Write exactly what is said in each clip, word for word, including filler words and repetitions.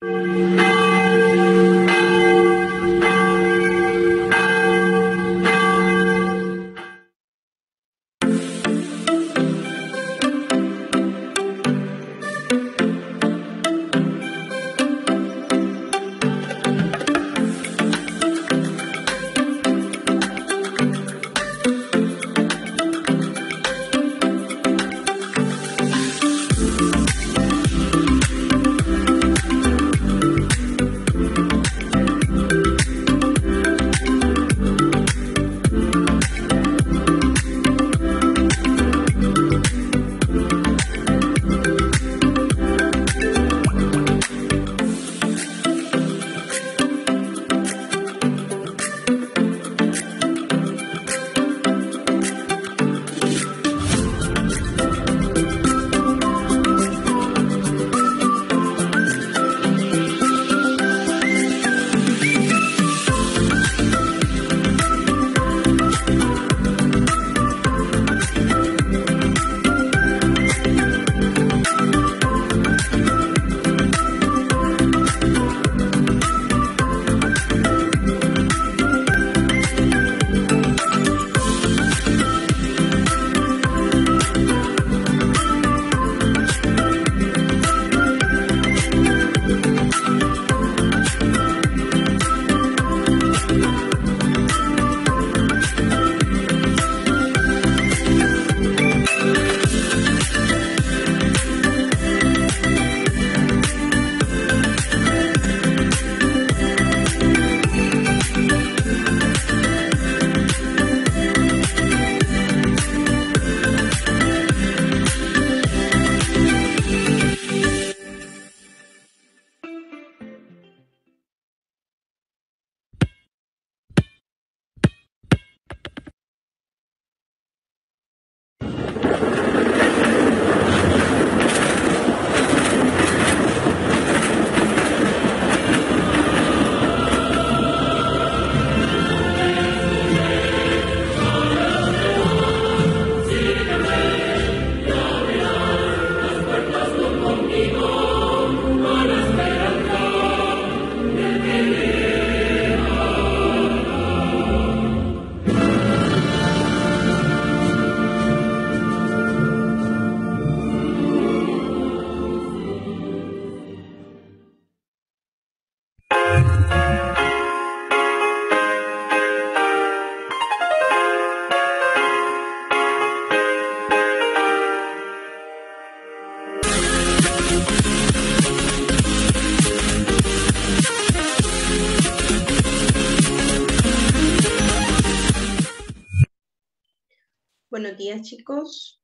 Buenos días, chicos.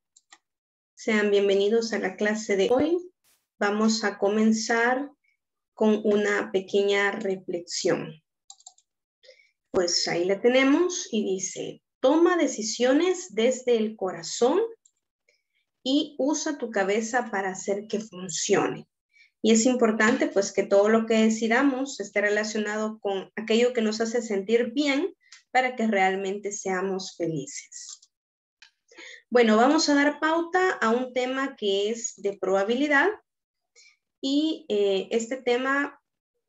Sean bienvenidos a la clase de hoy. Vamos a comenzar con una pequeña reflexión. Pues ahí la tenemos y dice, toma decisiones desde el corazón y usa tu cabeza para hacer que funcione. Y es importante pues que todo lo que decidamos esté relacionado con aquello que nos hace sentir bien para que realmente seamos felices. Bueno, vamos a dar pauta a un tema que es de probabilidad y eh, este tema,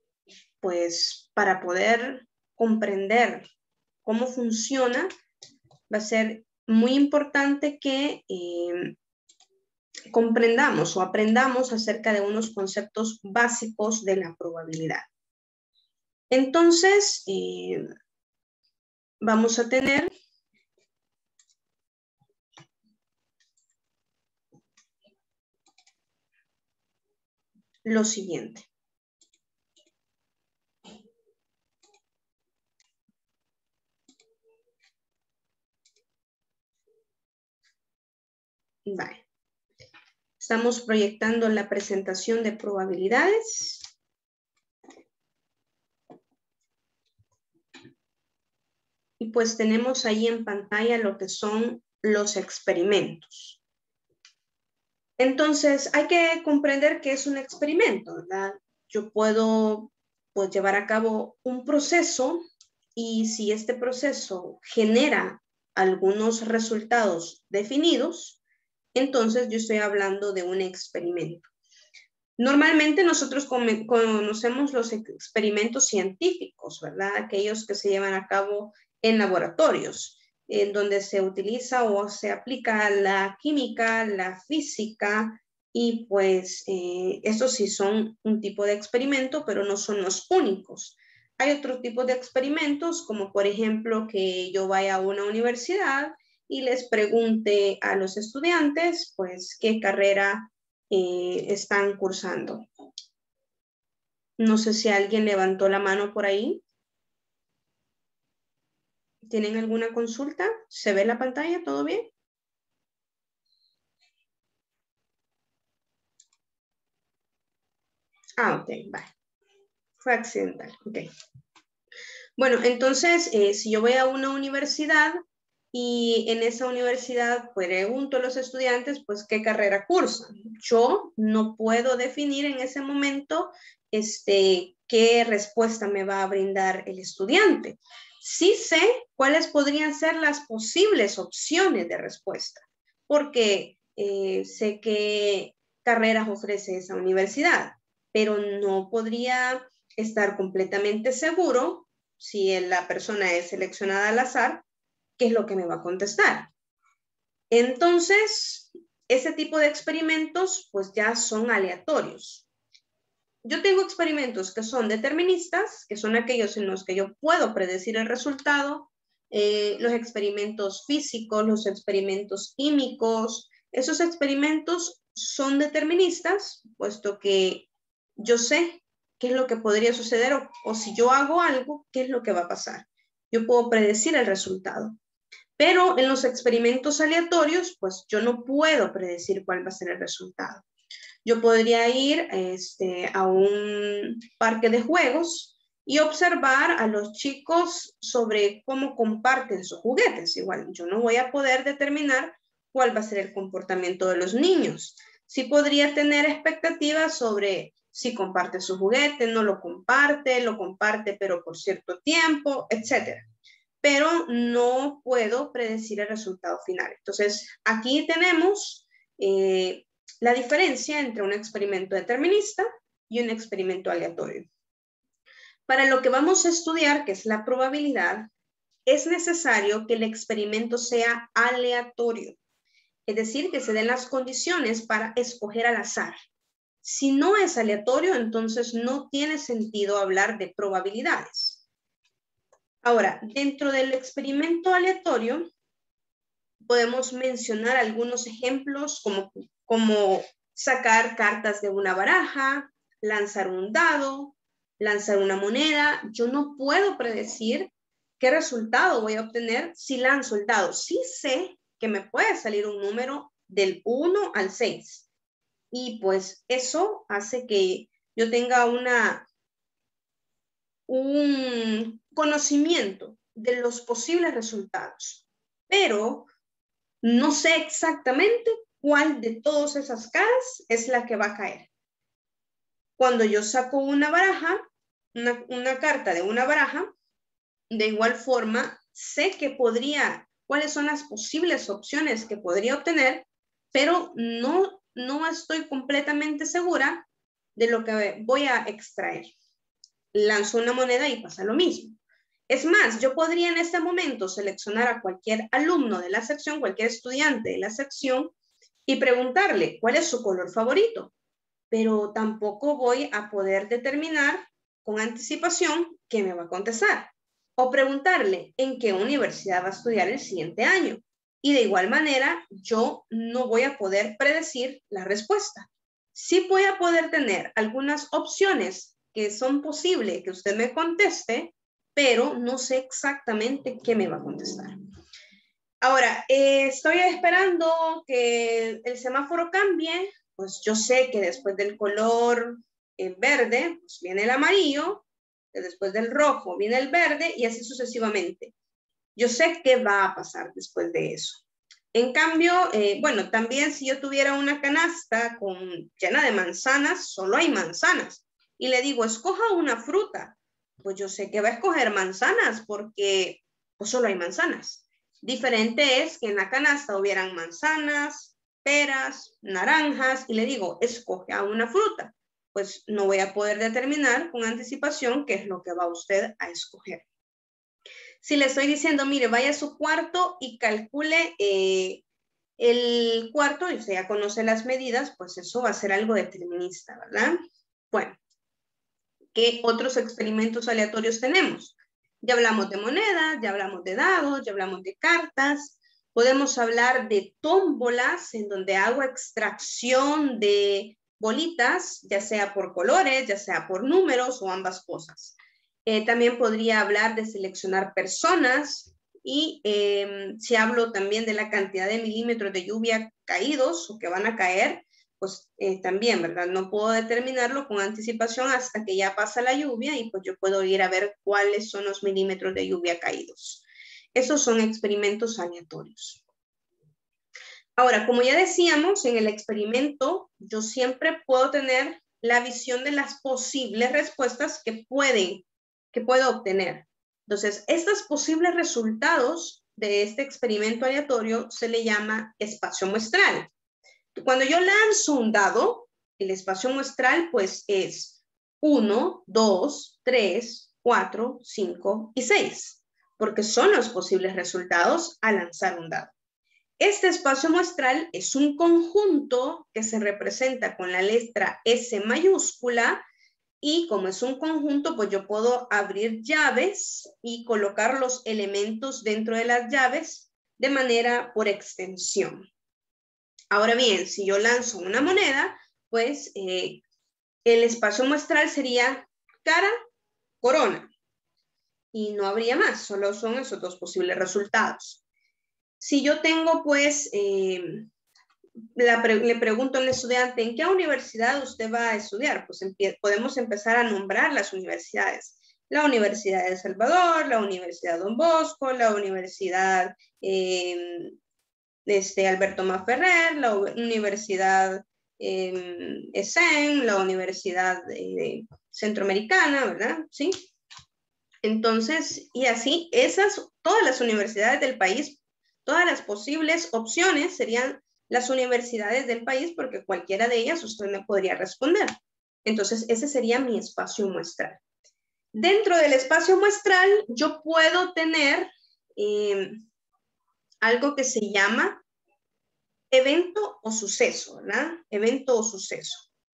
pues para poder comprender cómo funciona, va a ser muy importante que eh, comprendamos o aprendamos acerca de unos conceptos básicos de la probabilidad. Entonces, eh, vamos a tener lo siguiente. Vale. Estamos proyectando la presentación de probabilidades. Y pues tenemos ahí en pantalla lo que son los experimentos. Entonces, hay que comprender que es un experimento, ¿verdad? Yo puedo pues, llevar a cabo un proceso y si este proceso genera algunos resultados definidos, entonces yo estoy hablando de un experimento. Normalmente nosotros conocemos los experimentos científicos, ¿verdad? Aquellos que se llevan a cabo en laboratorios, en donde se utiliza o se aplica la química, la física, y pues eh, estos sí son un tipo de experimento, pero no son los únicos. Hay otro tipo de experimentos, como por ejemplo que yo vaya a una universidad y les pregunte a los estudiantes, pues, qué carrera eh, están cursando. No sé si alguien levantó la mano por ahí. ¿Tienen alguna consulta? ¿Se ve la pantalla? ¿Todo bien? Ah, ok, vale. Fue accidental, ok. Bueno, entonces, eh, si yo voy a una universidad y en esa universidad pregunto a los estudiantes, pues, ¿qué carrera cursan? Yo no puedo definir en ese momento este, qué respuesta me va a brindar el estudiante. Sí sé cuáles podrían ser las posibles opciones de respuesta, porque eh, sé qué carreras ofrece esa universidad, pero no podría estar completamente seguro si la persona es seleccionada al azar, qué es lo que me va a contestar. Entonces, ese tipo de experimentos pues ya son aleatorios. Yo tengo experimentos que son deterministas, que son aquellos en los que yo puedo predecir el resultado, eh, los experimentos físicos, los experimentos químicos. Esos experimentos son deterministas, puesto que yo sé qué es lo que podría suceder o, o si yo hago algo, qué es lo que va a pasar. Yo puedo predecir el resultado. Pero en los experimentos aleatorios, pues yo no puedo predecir cuál va a ser el resultado. Yo podría ir este, a un parque de juegos y observar a los chicos sobre cómo comparten sus juguetes. Igual, yo no voy a poder determinar cuál va a ser el comportamiento de los niños. Sí podría tener expectativas sobre si comparte su juguete, no lo comparte, lo comparte pero por cierto tiempo, etcétera. Pero no puedo predecir el resultado final. Entonces, aquí tenemos eh, la diferencia entre un experimento determinista y un experimento aleatorio. Para lo que vamos a estudiar, que es la probabilidad, es necesario que el experimento sea aleatorio, es decir, que se den las condiciones para escoger al azar. Si no es aleatorio, entonces no tiene sentido hablar de probabilidades. Ahora, dentro del experimento aleatorio, podemos mencionar algunos ejemplos como, como sacar cartas de una baraja, lanzar un dado, lanzar una moneda. Yo no puedo predecir qué resultado voy a obtener si lanzo el dado. Sí sé que me puede salir un número del uno al seis. Y pues eso hace que yo tenga una, un conocimiento de los posibles resultados. Pero no sé exactamente cuál de todas esas caras es la que va a caer. Cuando yo saco una baraja, una, una carta de una baraja, de igual forma, sé que podría, cuáles son las posibles opciones que podría obtener, pero no, no estoy completamente segura de lo que voy a extraer. Lanzo una moneda y pasa lo mismo. Es más, yo podría en este momento seleccionar a cualquier alumno de la sección, cualquier estudiante de la sección y preguntarle cuál es su color favorito, pero tampoco voy a poder determinar con anticipación qué me va a contestar. O preguntarle en qué universidad va a estudiar el siguiente año. Y de igual manera, yo no voy a poder predecir la respuesta. Sí voy a poder tener algunas opciones que son posibles que usted me conteste, pero no sé exactamente qué me va a contestar. Ahora, eh, estoy esperando que el semáforo cambie, pues yo sé que después del color eh, verde, pues viene el amarillo, que después del rojo viene el verde y así sucesivamente. Yo sé qué va a pasar después de eso. En cambio, eh, bueno, también si yo tuviera una canasta con, llena de manzanas, solo hay manzanas, y le digo, escoja una fruta, pues yo sé que va a escoger manzanas porque pues solo hay manzanas. Diferente es que en la canasta hubieran manzanas, peras, naranjas, y le digo, escoge a una fruta. pues no voy a poder determinar con anticipación qué es lo que va usted a escoger. Si le estoy diciendo, mire, vaya a su cuarto y calcule eh, el cuarto, y usted ya conoce las medidas, pues eso va a ser algo determinista, ¿verdad? Bueno, ¿qué otros experimentos aleatorios tenemos? Ya hablamos de monedas, ya hablamos de dados, ya hablamos de cartas. Podemos hablar de tómbolas, en donde hago extracción de bolitas, ya sea por colores, ya sea por números o ambas cosas. Eh, también podría hablar de seleccionar personas y eh, si hablo también de la cantidad de milímetros de lluvia caídos o que van a caer, pues eh, también, ¿verdad? No puedo determinarlo con anticipación hasta que ya pasa la lluvia y pues yo puedo ir a ver cuáles son los milímetros de lluvia caídos. Esos son experimentos aleatorios. Ahora, como ya decíamos, en el experimento yo siempre puedo tener la visión de las posibles respuestas que pueden, que puedo obtener. Entonces, estos posibles resultados de este experimento aleatorio se le llama espacio muestral. Cuando yo lanzo un dado, el espacio muestral pues es uno, dos, tres, cuatro, cinco y seis, porque son los posibles resultados al lanzar un dado. Este espacio muestral es un conjunto que se representa con la letra S mayúscula y como es un conjunto, pues yo puedo abrir llaves y colocar los elementos dentro de las llaves de manera por extensión. Ahora bien, si yo lanzo una moneda, pues eh, el espacio muestral sería cara, corona. Y no habría más, solo son esos dos posibles resultados. Si yo tengo, pues, eh, la pre le pregunto al estudiante, ¿en qué universidad usted va a estudiar? Pues podemos empezar a nombrar las universidades. La Universidad de El Salvador, la Universidad Don Bosco, la Universidad eh, este, Alberto Maferrer, la Universidad eh, ESEN, la Universidad eh, Centroamericana, ¿verdad? Sí. Entonces, y así, esas, todas las universidades del país, todas las posibles opciones serían las universidades del país, porque cualquiera de ellas usted me podría responder. Entonces, ese sería mi espacio muestral. Dentro del espacio muestral, yo puedo tener eh, algo que se llama evento o suceso, ¿verdad? Evento o suceso.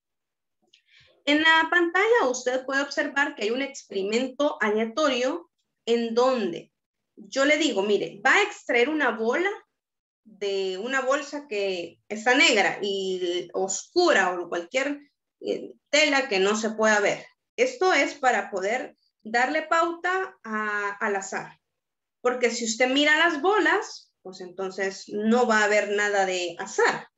En la pantalla usted puede observar que hay un experimento aleatorio en donde yo le digo, mire, va a extraer una bola de una bolsa que está negra y oscura o cualquier eh, tela que no se pueda ver. Esto es para poder darle pauta a, al azar. Porque si usted mira las bolas, pues entonces no va a haber nada de azar.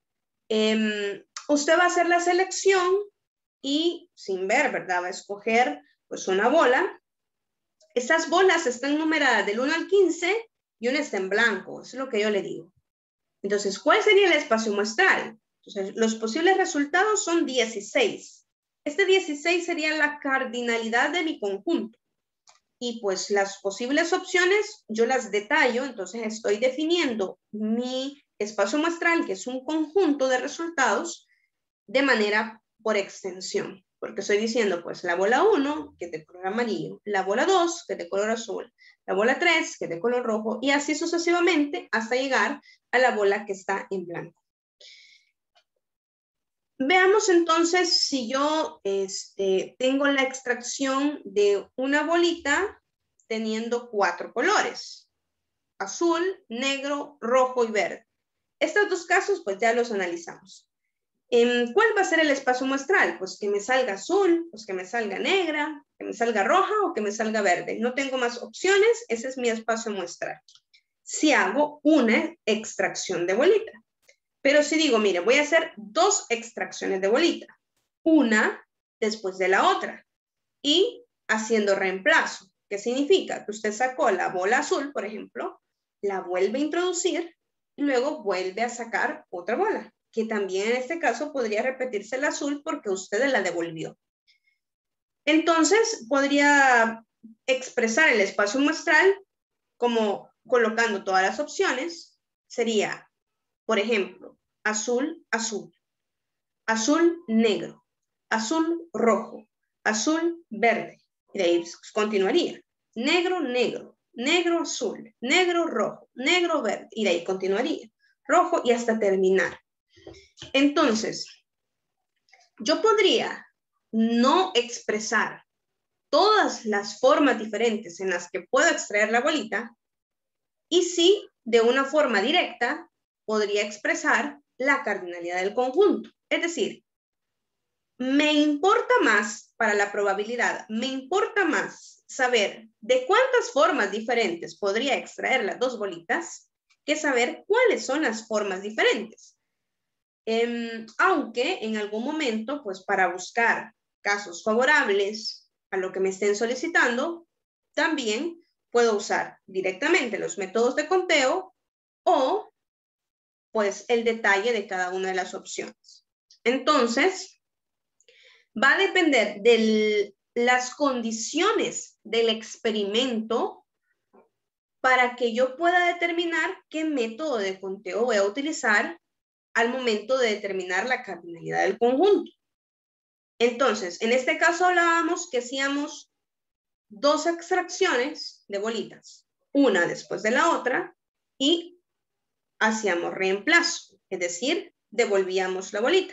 Eh, usted va a hacer la selección y sin ver, ¿verdad? Va a escoger pues una bola. Estas bolas están numeradas del uno al quince y una está en blanco, eso es lo que yo le digo. Entonces, ¿cuál sería el espacio muestral? Entonces, los posibles resultados son dieciséis. Este dieciséis sería la cardinalidad de mi conjunto. Y pues las posibles opciones yo las detallo, entonces estoy definiendo mi espacio muestral, que es un conjunto de resultados, de manera por extensión. Porque estoy diciendo, pues, la bola uno, que es de color amarillo, la bola dos, que es de color azul, la bola tres, que es de color rojo, y así sucesivamente hasta llegar a la bola que está en blanco. Veamos entonces si yo este, tengo la extracción de una bolita teniendo cuatro colores, azul, negro, rojo y verde. Estos dos casos pues ya los analizamos. ¿Cuál va a ser el espacio muestral? Pues que me salga azul, pues que me salga negra, que me salga roja o que me salga verde. No tengo más opciones, ese es mi espacio muestral. Si hago una extracción de bolita. Pero si digo, mire, voy a hacer dos extracciones de bolita. Una después de la otra. Y haciendo reemplazo. ¿Qué significa? Que usted sacó la bola azul, por ejemplo, la vuelve a introducir y luego vuelve a sacar otra bola, que también en este caso podría repetirse el azul porque usted la devolvió. Entonces, podría expresar el espacio muestral como colocando todas las opciones. Sería, por ejemplo, azul, azul, azul, negro, azul, rojo, azul, verde. Y de ahí continuaría. Negro, negro, negro, azul, negro, rojo, negro, verde. Y de ahí continuaría. Rojo y hasta terminar. Entonces, yo podría no expresar todas las formas diferentes en las que puedo extraer la bolita y sí, de una forma directa, podría expresar la cardinalidad del conjunto. Es decir, me importa más para la probabilidad, me importa más saber de cuántas formas diferentes podría extraer las dos bolitas que saber cuáles son las formas diferentes. Eh, aunque en algún momento, pues para buscar casos favorables a lo que me estén solicitando, también puedo usar directamente los métodos de conteo o pues el detalle de cada una de las opciones. Entonces, va a depender de las condiciones del experimento para que yo pueda determinar qué método de conteo voy a utilizar al momento de determinar la cardinalidad del conjunto. Entonces, en este caso hablábamos que hacíamos dos extracciones de bolitas, una después de la otra, y hacíamos reemplazo, es decir, devolvíamos la bolita.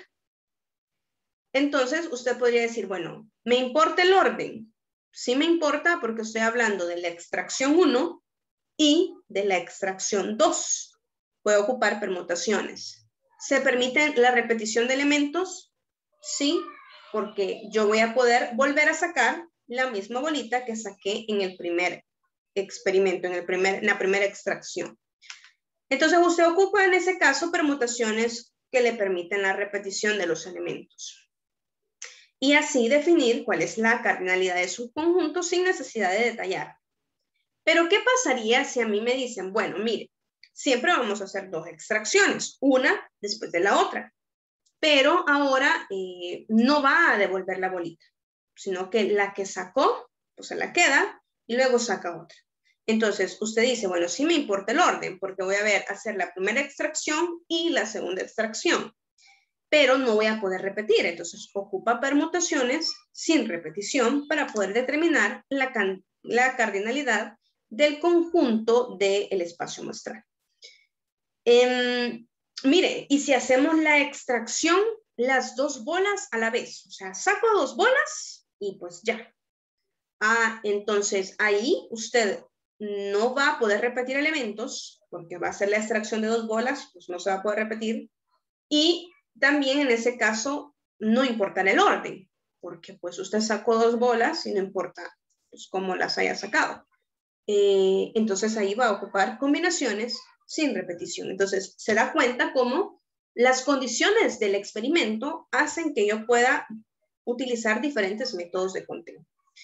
Entonces, usted podría decir, bueno, ¿me importa el orden? Sí me importa porque estoy hablando de la extracción uno y de la extracción dos. Puedo ocupar permutaciones. ¿Se permite la repetición de elementos? Sí, porque yo voy a poder volver a sacar la misma bolita que saqué en el primer experimento, en, el primer, en la primera extracción. Entonces, usted ocupa en ese caso permutaciones que le permiten la repetición de los elementos. Y así definir cuál es la cardinalidad de su conjunto sin necesidad de detallar. Pero, ¿qué pasaría si a mí me dicen, bueno, mire, siempre vamos a hacer dos extracciones, una después de la otra, pero ahora eh, no va a devolver la bolita, sino que la que sacó, pues se la queda y luego saca otra. Entonces, usted dice, bueno, sí me importa el orden, porque voy a ver, hacer la primera extracción y la segunda extracción, pero no voy a poder repetir. Entonces, ocupa permutaciones sin repetición para poder determinar la, la cardinalidad del conjunto del espacio muestral. Eh, mire, y si hacemos la extracción, las dos bolas a la vez, o sea, saco dos bolas y pues ya. Ah, entonces ahí usted no va a poder repetir elementos porque va a ser la extracción de dos bolas, pues no se va a poder repetir. Y también en ese caso no importa el orden, porque pues usted sacó dos bolas y no importa pues, cómo las haya sacado. Eh, entonces ahí va a ocupar combinaciones sin repetición. Entonces se da cuenta cómo las condiciones del experimento hacen que yo pueda utilizar diferentes métodos de conteo.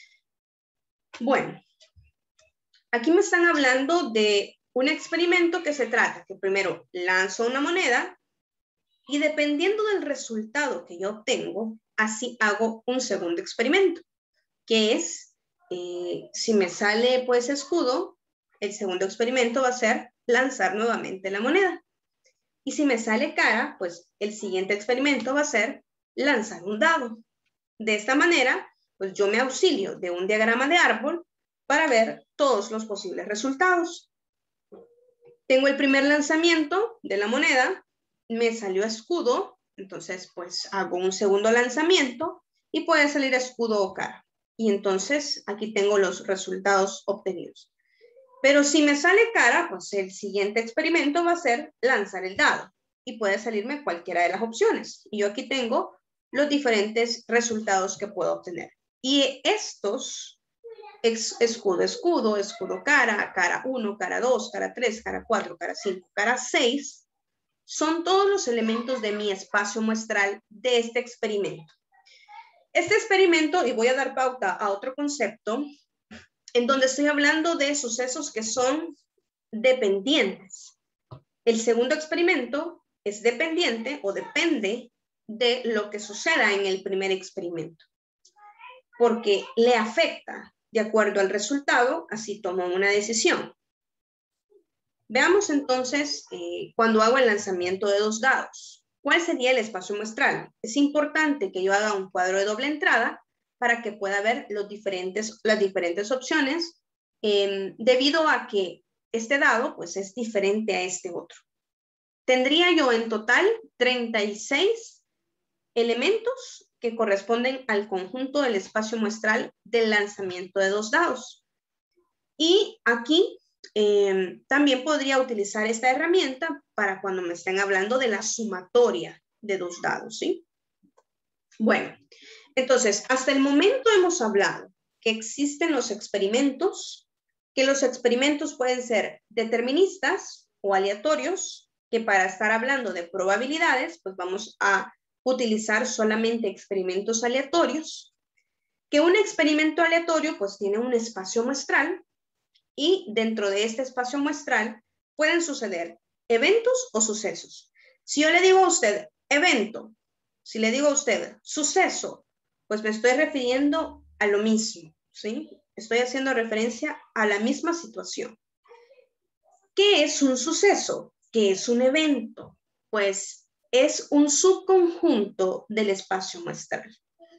Bueno, aquí me están hablando de un experimento que se trata que primero lanzo una moneda y dependiendo del resultado que yo obtengo, así hago un segundo experimento, que es, eh, si me sale pues escudo, el segundo experimento va a ser lanzar nuevamente la moneda. Y si me sale cara, pues el siguiente experimento va a ser lanzar un dado. De esta manera, pues yo me auxilio de un diagrama de árbol para ver todos los posibles resultados. Tengo el primer lanzamiento de la moneda, me salió escudo, entonces pues hago un segundo lanzamiento y puede salir escudo o cara. Y entonces aquí tengo los resultados obtenidos. Pero si me sale cara, pues el siguiente experimento va a ser lanzar el dado y puede salirme cualquiera de las opciones. Y yo aquí tengo los diferentes resultados que puedo obtener. Y estos, escudo, escudo, escudo, cara, cara uno, cara dos, cara tres, cara cuatro, cara cinco, cara seis, son todos los elementos de mi espacio muestral de este experimento. Este experimento, y voy a dar pauta a otro concepto, en donde estoy hablando de sucesos que son dependientes. El segundo experimento es dependiente o depende de lo que suceda en el primer experimento, porque le afecta de acuerdo al resultado, así tomo una decisión. Veamos entonces eh, cuando hago el lanzamiento de dos dados. ¿Cuál sería el espacio muestral? Es importante que yo haga un cuadro de doble entrada para que pueda ver los diferentes, las diferentes opciones, eh, debido a que este dado pues, es diferente a este otro. Tendría yo en total treinta y seis elementos que corresponden al conjunto del espacio muestral del lanzamiento de dos dados. Y aquí eh, también podría utilizar esta herramienta para cuando me estén hablando de la sumatoria de dos dados, ¿sí? Bueno, entonces, hasta el momento hemos hablado que existen los experimentos, que los experimentos pueden ser deterministas o aleatorios, que para estar hablando de probabilidades, pues vamos a utilizar solamente experimentos aleatorios, que un experimento aleatorio pues tiene un espacio muestral y dentro de este espacio muestral pueden suceder eventos o sucesos. Si yo le digo a usted evento, si le digo a usted suceso, pues me estoy refiriendo a lo mismo, ¿sí? Estoy haciendo referencia a la misma situación. ¿Qué es un suceso? ¿Qué es un evento? Pues es un subconjunto del espacio muestral.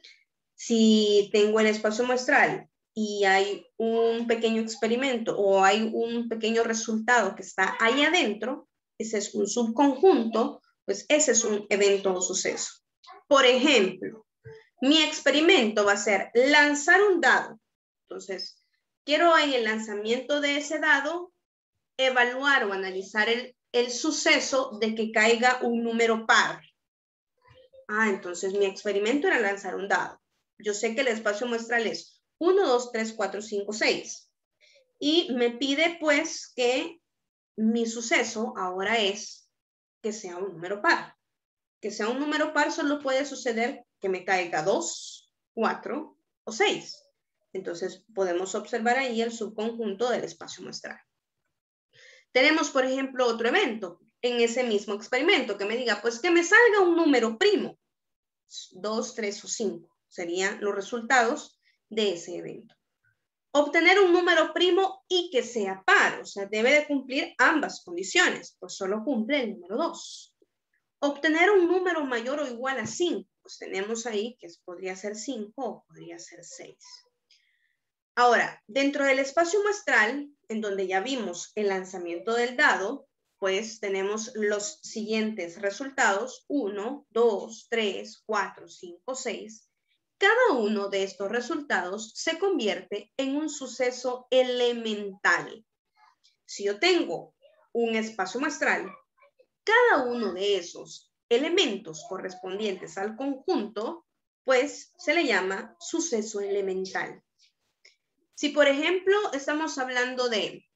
Si tengo el espacio muestral y hay un pequeño experimento o hay un pequeño resultado que está ahí adentro, ese es un subconjunto, pues ese es un evento o suceso. Por ejemplo, mi experimento va a ser lanzar un dado. Entonces, quiero en el lanzamiento de ese dado evaluar o analizar el, el suceso de que caiga un número par. Ah, entonces mi experimento era lanzar un dado. Yo sé que el espacio muestral es uno, dos, tres, cuatro, cinco, seis. Y me pide pues que mi suceso ahora es que sea un número par. Que sea un número par solo puede suceder que me caiga dos, cuatro o seis. Entonces podemos observar ahí el subconjunto del espacio muestral. Tenemos, por ejemplo, otro evento en ese mismo experimento que me diga, pues que me salga un número primo. dos, tres o cinco serían los resultados de ese evento. Obtener un número primo y que sea par, o sea, debe de cumplir ambas condiciones, pues solo cumple el número dos. Obtener un número mayor o igual a cinco, pues tenemos ahí que podría ser cinco o podría ser seis. Ahora, dentro del espacio muestral, en donde ya vimos el lanzamiento del dado, pues tenemos los siguientes resultados, uno, dos, tres, cuatro, cinco, seis. Cada uno de estos resultados se convierte en un suceso elemental. Si yo tengo un espacio muestral, cada uno de esos elementos correspondientes al conjunto, pues se le llama suceso elemental. Si, por ejemplo, estamos hablando de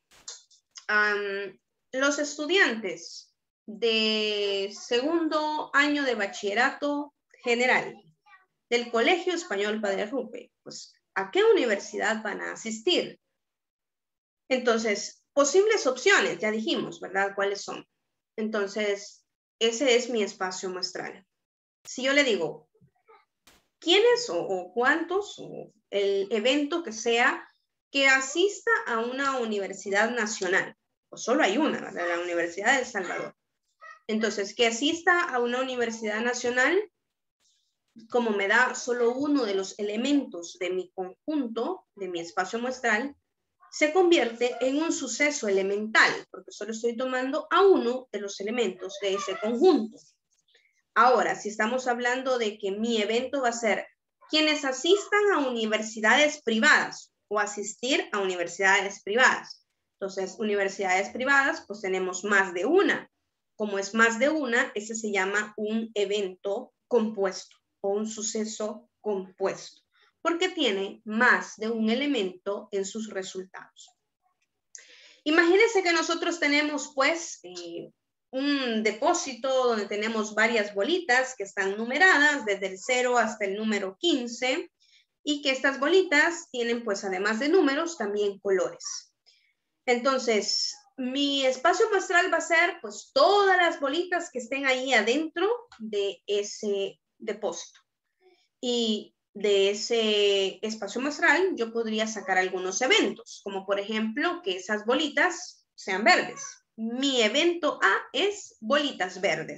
um, los estudiantes de segundo año de bachillerato general del Colegio Español Padre Arrupe, pues, ¿a qué universidad van a asistir? Entonces, posibles opciones, ya dijimos, ¿verdad? ¿Cuáles son? Entonces, ese es mi espacio muestral. Si yo le digo, ¿quiénes o, o cuántos, o el evento que sea, que asista a una universidad nacional? Pues solo hay una, ¿verdad? La Universidad de El Salvador. Entonces, que asista a una universidad nacional, como me da solo uno de los elementos de mi conjunto, de mi espacio muestral, se convierte en un suceso elemental, porque solo estoy tomando a uno de los elementos de ese conjunto. Ahora, si estamos hablando de que mi evento va a ser quienes asistan a universidades privadas o asistir a universidades privadas. Entonces, universidades privadas, pues tenemos más de una. Como es más de una, ese se llama un evento compuesto o un suceso compuesto, porque tiene más de un elemento en sus resultados. Imagínense que nosotros tenemos, pues, eh, un depósito donde tenemos varias bolitas que están numeradas desde el cero hasta el número quince y que estas bolitas tienen, pues, además de números, también colores. Entonces, mi espacio muestral va a ser, pues, todas las bolitas que estén ahí adentro de ese depósito. Y de ese espacio muestral yo podría sacar algunos eventos, como por ejemplo que esas bolitas sean verdes. Mi evento A es bolitas verdes.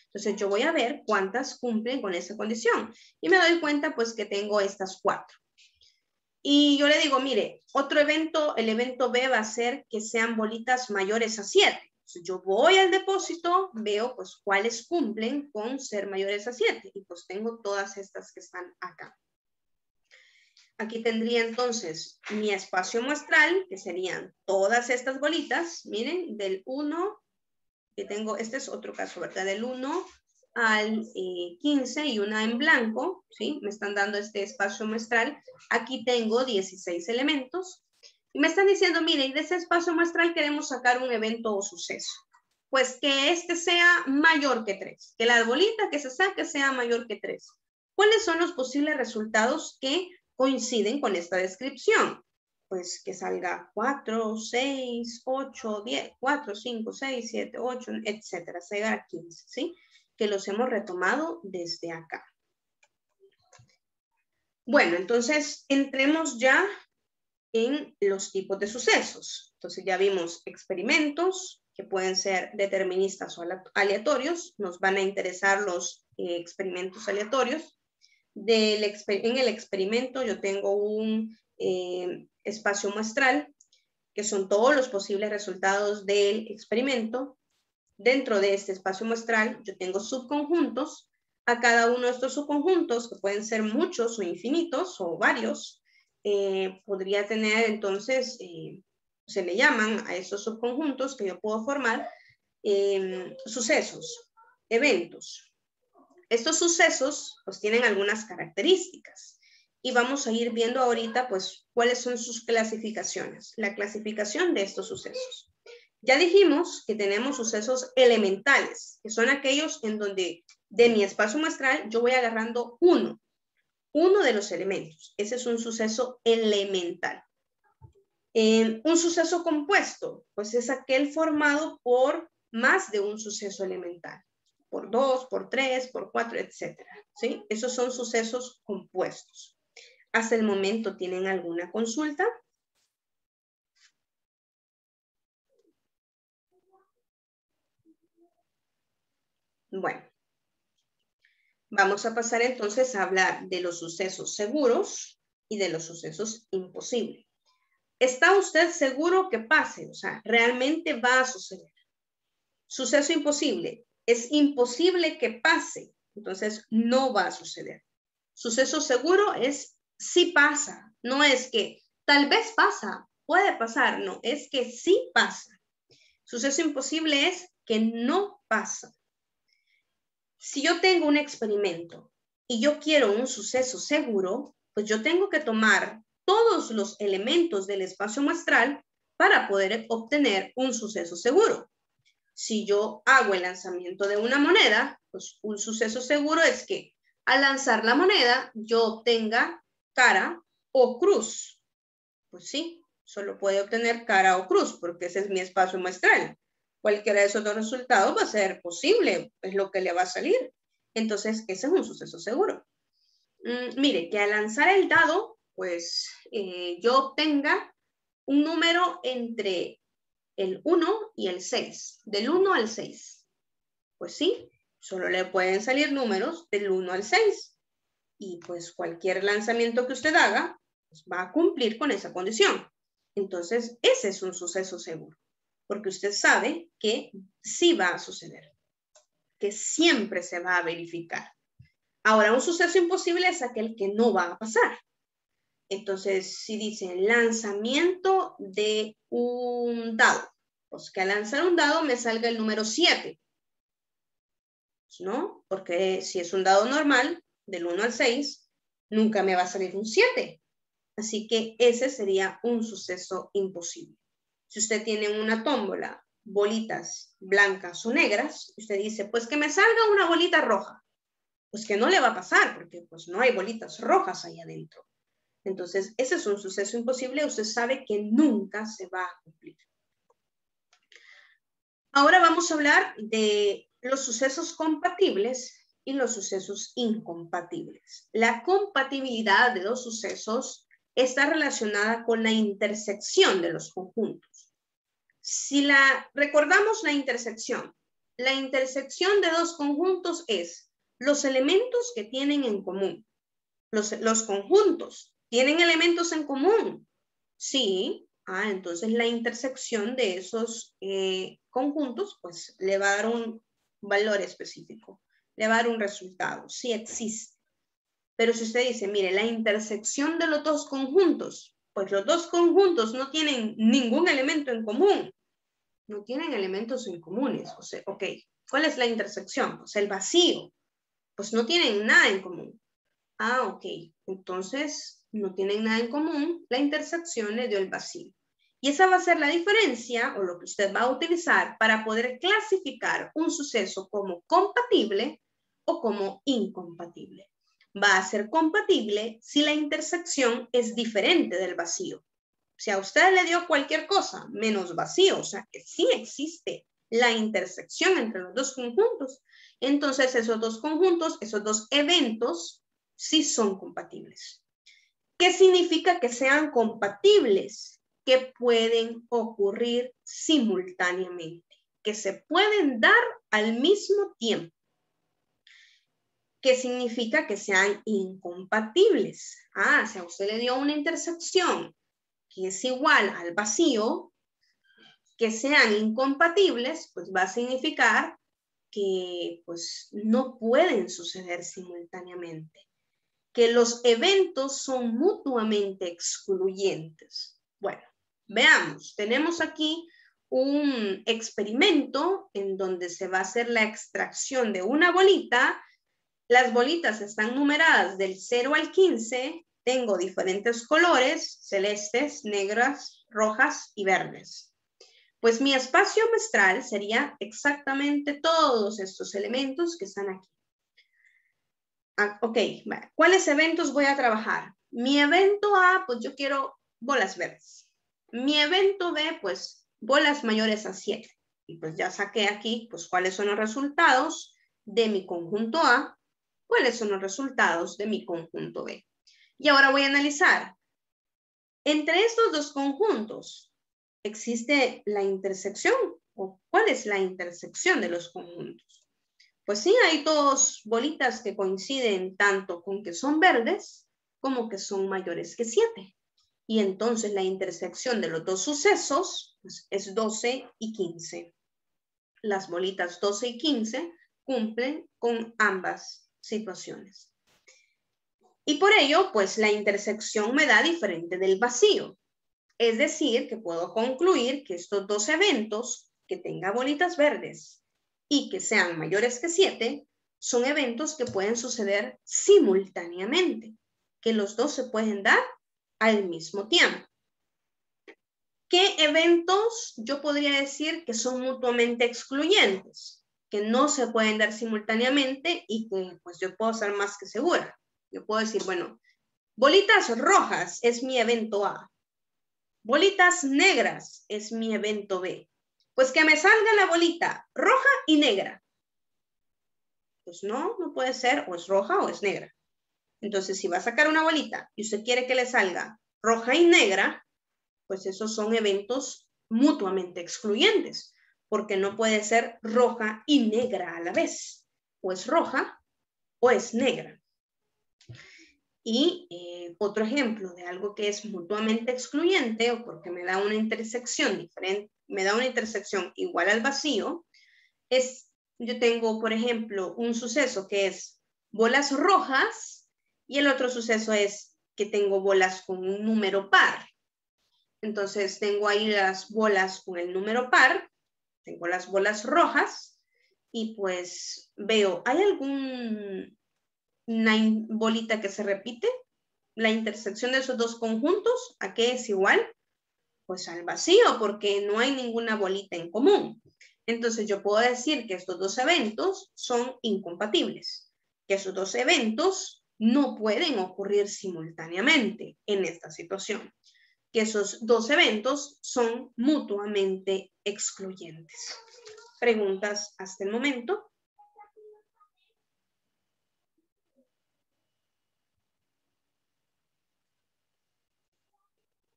Entonces yo voy a ver cuántas cumplen con esa condición. Y me doy cuenta pues que tengo estas cuatro. Y yo le digo, mire, otro evento, el evento B va a ser que sean bolitas mayores a siete. Entonces yo voy al depósito, veo pues cuáles cumplen con ser mayores a siete. Y pues tengo todas estas que están acá. Aquí tendría entonces mi espacio muestral, que serían todas estas bolitas. Miren, del uno, que tengo, este es otro caso, ¿verdad? Del uno al eh, quince y una en blanco, ¿sí? Me están dando este espacio muestral. Aquí tengo dieciséis elementos. Y me están diciendo, miren, de ese espacio muestral queremos sacar un evento o suceso. Pues que este sea mayor que tres. Que la bolita que se saque sea mayor que tres. ¿Cuáles son los posibles resultados que coinciden con esta descripción? Pues que salga cuatro, seis, ocho, diez, cuatro, cinco, seis, siete, ocho, etcétera, hasta llegar a quince, ¿sí? Que los hemos retomado desde acá. Bueno, entonces entremos ya en los tipos de sucesos. Entonces ya vimos experimentos que pueden ser deterministas o aleatorios. Nos van a interesar los eh, experimentos aleatorios. Del, en el experimento yo tengo un eh, espacio muestral, que son todos los posibles resultados del experimento. Dentro de este espacio muestral yo tengo subconjuntos. A cada uno de estos subconjuntos, que pueden ser muchos o infinitos o varios, eh, podría tener entonces, eh, se le llaman a esos subconjuntos que yo puedo formar eh, sucesos, eventos. Estos sucesos pues tienen algunas características y vamos a ir viendo ahorita pues cuáles son sus clasificaciones, la clasificación de estos sucesos. Ya dijimos que tenemos sucesos elementales, que son aquellos en donde de mi espacio muestral yo voy agarrando uno, uno de los elementos. Ese es un suceso elemental. Eh, un suceso compuesto, pues es aquel formado por más de un suceso elemental. Por dos, por tres, por cuatro, etcétera, ¿sí? Esos son sucesos compuestos. ¿Hasta el momento tienen alguna consulta? Bueno, vamos a pasar entonces a hablar de los sucesos seguros y de los sucesos imposibles. ¿Está usted seguro que pase? O sea, ¿realmente va a suceder? Suceso imposible. Es imposible que pase. Entonces, no va a suceder. Suceso seguro es sí pasa. No es que tal vez pasa, puede pasar. No, es que sí pasa. Suceso imposible es que no pasa. Si yo tengo un experimento y yo quiero un suceso seguro, pues yo tengo que tomar todos los elementos del espacio muestral para poder obtener un suceso seguro. Si yo hago el lanzamiento de una moneda, pues un suceso seguro es que al lanzar la moneda yo obtenga cara o cruz. Pues sí, solo puede obtener cara o cruz porque ese es mi espacio muestral. Cualquiera de esos dos resultados va a ser posible, es lo que le va a salir. Entonces, ese es un suceso seguro. Mm, mire, que al lanzar el dado, pues eh, yo obtenga un número entre el uno y el seis, del uno al seis. Pues sí, solo le pueden salir números del uno al seis. Y pues cualquier lanzamiento que usted haga, pues va a cumplir con esa condición. Entonces, ese es un suceso seguro, porque usted sabe que sí va a suceder, que siempre se va a verificar. Ahora, un suceso imposible es aquel que no va a pasar. Entonces, si dice lanzamiento de un dado, pues que al lanzar un dado me salga el número siete, ¿no? Porque si es un dado normal, del uno al seis, nunca me va a salir un siete. Así que ese sería un suceso imposible. Si usted tiene una tómbola, bolitas blancas o negras, usted dice, pues que me salga una bolita roja. Pues que no le va a pasar, porque pues no hay bolitas rojas ahí adentro. Entonces, ese es un suceso imposible, usted sabe que nunca se va a cumplir. Ahora vamos a hablar de los sucesos compatibles y los sucesos incompatibles. La compatibilidad de los sucesos está relacionada con la intersección de los conjuntos. Si la, recordamos la intersección, la intersección de dos conjuntos es los elementos que tienen en común. Los, los conjuntos tienen elementos en común. Sí, ah, entonces la intersección de esos eh, conjuntos pues le va a dar un valor específico, le va a dar un resultado, sí existe. Pero si usted dice, mire, la intersección de los dos conjuntos, pues los dos conjuntos no tienen ningún elemento en común, no tienen elementos en comunes, o sea, ok, ¿cuál es la intersección? O sea, el vacío, pues no tienen nada en común. Ah, ok, entonces no tienen nada en común, la intersección le dio el vacío. Y esa va a ser la diferencia o lo que usted va a utilizar para poder clasificar un suceso como compatible o como incompatible. Va a ser compatible si la intersección es diferente del vacío. Si a usted le dio cualquier cosa menos vacío, o sea que sí existe la intersección entre los dos conjuntos, entonces esos dos conjuntos, esos dos eventos, sí son compatibles. ¿Qué significa que sean compatibles? Que pueden ocurrir simultáneamente, que se pueden dar al mismo tiempo. ¿Qué significa que sean incompatibles? Ah, si a usted le dio una intersección que es igual al vacío, que sean incompatibles, pues va a significar que pues no pueden suceder simultáneamente, que los eventos son mutuamente excluyentes. Bueno, veamos, tenemos aquí un experimento en donde se va a hacer la extracción de una bolita. Las bolitas están numeradas del cero al quince, tengo diferentes colores, celestes, negras, rojas y verdes. Pues mi espacio muestral sería exactamente todos estos elementos que están aquí. Ah, ok, ¿cuáles eventos voy a trabajar? Mi evento A, pues yo quiero bolas verdes. Mi evento B, pues bolas mayores a siete. Y pues ya saqué aquí, pues cuáles son los resultados de mi conjunto A, cuáles son los resultados de mi conjunto B. Y ahora voy a analizar. Entre estos dos conjuntos, ¿existe la intersección? ¿O cuál es la intersección de los conjuntos? Pues sí, hay dos bolitas que coinciden tanto con que son verdes como que son mayores que siete. Y entonces la intersección de los dos sucesos pues, es doce y quince. Las bolitas doce y quince cumplen con ambas situaciones. Y por ello, pues la intersección me da diferente del vacío. Es decir, que puedo concluir que estos dos eventos, que tenga bolitas verdes y que sean mayores que siete, son eventos que pueden suceder simultáneamente, que los dos se pueden dar al mismo tiempo. ¿Qué eventos yo podría decir que son mutuamente excluyentes? Que no se pueden dar simultáneamente y que pues yo puedo ser más que segura. Yo puedo decir, bueno, bolitas rojas es mi evento A. Bolitas negras es mi evento B. Pues que me salga la bolita roja y negra. Pues no, no puede ser, o es roja o es negra. Entonces, si va a sacar una bolita y usted quiere que le salga roja y negra, pues esos son eventos mutuamente excluyentes, porque no puede ser roja y negra a la vez. O es roja o es negra. Y eh, otro ejemplo de algo que es mutuamente excluyente o porque me da una intersección diferente, me da una intersección igual al vacío, es, yo tengo, por ejemplo, un suceso que es bolas rojas y el otro suceso es que tengo bolas con un número par. Entonces tengo ahí las bolas con el número par, tengo las bolas rojas y pues veo, ¿hay algún una bolita que se repite? La intersección de esos dos conjuntos, ¿a qué es igual? Pues al vacío, porque no hay ninguna bolita en común. Entonces yo puedo decir que estos dos eventos son incompatibles, que esos dos eventos no pueden ocurrir simultáneamente en esta situación, que esos dos eventos son mutuamente excluyentes. ¿Preguntas hasta el momento?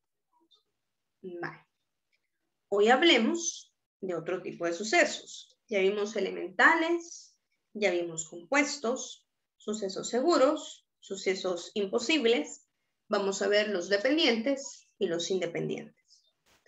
Vale. Hoy hablemos de otro tipo de sucesos. Ya vimos elementales, ya vimos compuestos, sucesos seguros, sucesos imposibles. Vamos a ver los dependientes y los independientes.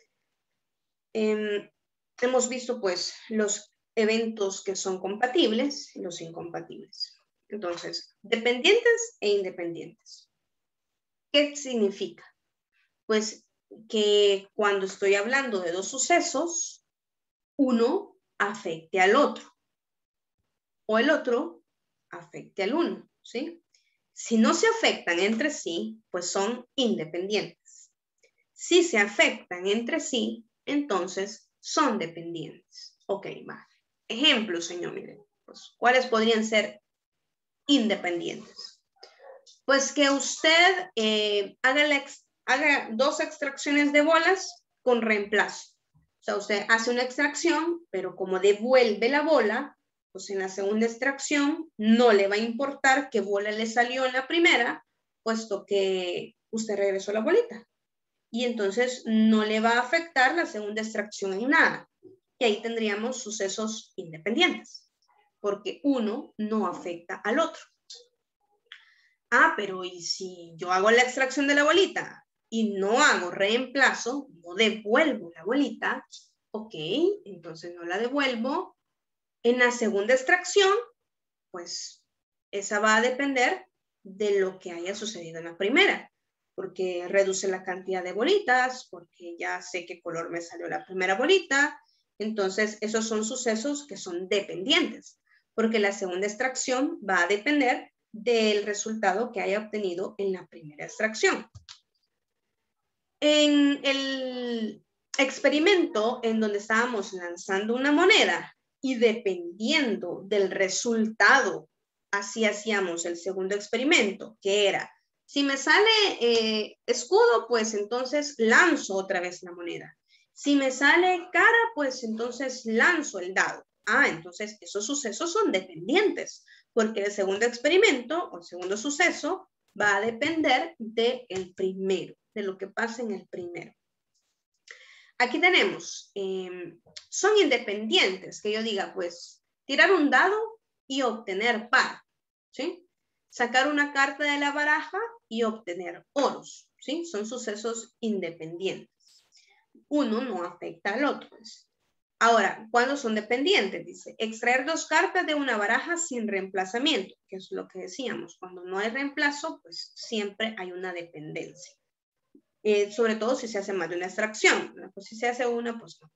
Eh, hemos visto pues los eventos que son compatibles y los incompatibles. Entonces, dependientes e independientes. ¿Qué significa? Pues que cuando estoy hablando de dos sucesos, uno afecte al otro o el otro afecte al uno, ¿sí? Si no se afectan entre sí, pues son independientes. Si se afectan entre sí, entonces son dependientes. Ok, va. Ejemplo, señor, miren, pues, ¿cuáles podrían ser independientes? Pues que usted eh, haga, la ex, haga dos extracciones de bolas con reemplazo. O sea, usted hace una extracción, pero como devuelve la bola, pues en la segunda extracción no le va a importar qué bola le salió en la primera, puesto que usted regresó la bolita. Y entonces no le va a afectar la segunda extracción en nada. Y ahí tendríamos sucesos independientes, porque uno no afecta al otro. Ah, pero ¿y si yo hago la extracción de la bolita y no hago reemplazo, no devuelvo la bolita? Ok, entonces no la devuelvo. En la segunda extracción, pues esa va a depender de lo que haya sucedido en la primera, porque reduce la cantidad de bolitas, porque ya sé qué color me salió la primera bolita. Entonces, esos son sucesos que son dependientes, porque la segunda extracción va a depender del resultado que haya obtenido en la primera extracción. En el experimento en donde estábamos lanzando una moneda y dependiendo del resultado, así hacíamos el segundo experimento, que era, si me sale eh, escudo, pues entonces lanzo otra vez la moneda. Si me sale cara, pues entonces lanzo el dado. Ah, entonces esos sucesos son dependientes, porque el segundo experimento o el segundo suceso va a depender del primero, de lo que pasa en el primero. Aquí tenemos, eh, son independientes, que yo diga, pues, tirar un dado y obtener par, ¿sí? Sacar una carta de la baraja y obtener oros, ¿sí? Son sucesos independientes. Uno no afecta al otro. Ahora, ¿cuándo son dependientes? Dice, extraer dos cartas de una baraja sin reemplazamiento, que es lo que decíamos. Cuando no hay reemplazo, pues siempre hay una dependencia. Eh, sobre todo si se hace más de una extracción. Pues si se hace una, pues no.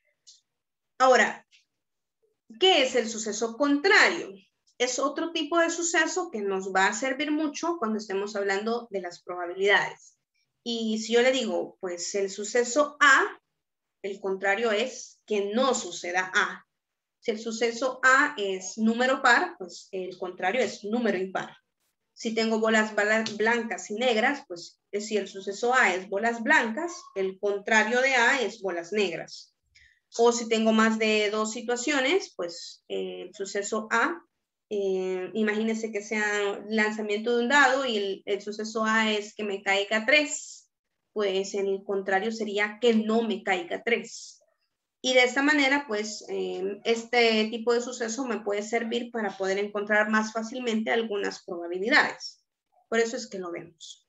Ahora, ¿qué es el suceso contrario? Es otro tipo de suceso que nos va a servir mucho cuando estemos hablando de las probabilidades. Y si yo le digo, pues el suceso A, el contrario es que no suceda A. Si el suceso A es número par, pues el contrario es número impar. Si tengo bolas blancas y negras, pues si el suceso A es bolas blancas, el contrario de A es bolas negras. O si tengo más de dos situaciones, pues eh, el suceso A, eh, imagínense que sea lanzamiento de un dado y el, el suceso A es que me caiga tres, pues en el contrario sería que no me caiga tres. Y de esta manera, pues, eh, este tipo de suceso me puede servir para poder encontrar más fácilmente algunas probabilidades. Por eso es que lo vemos.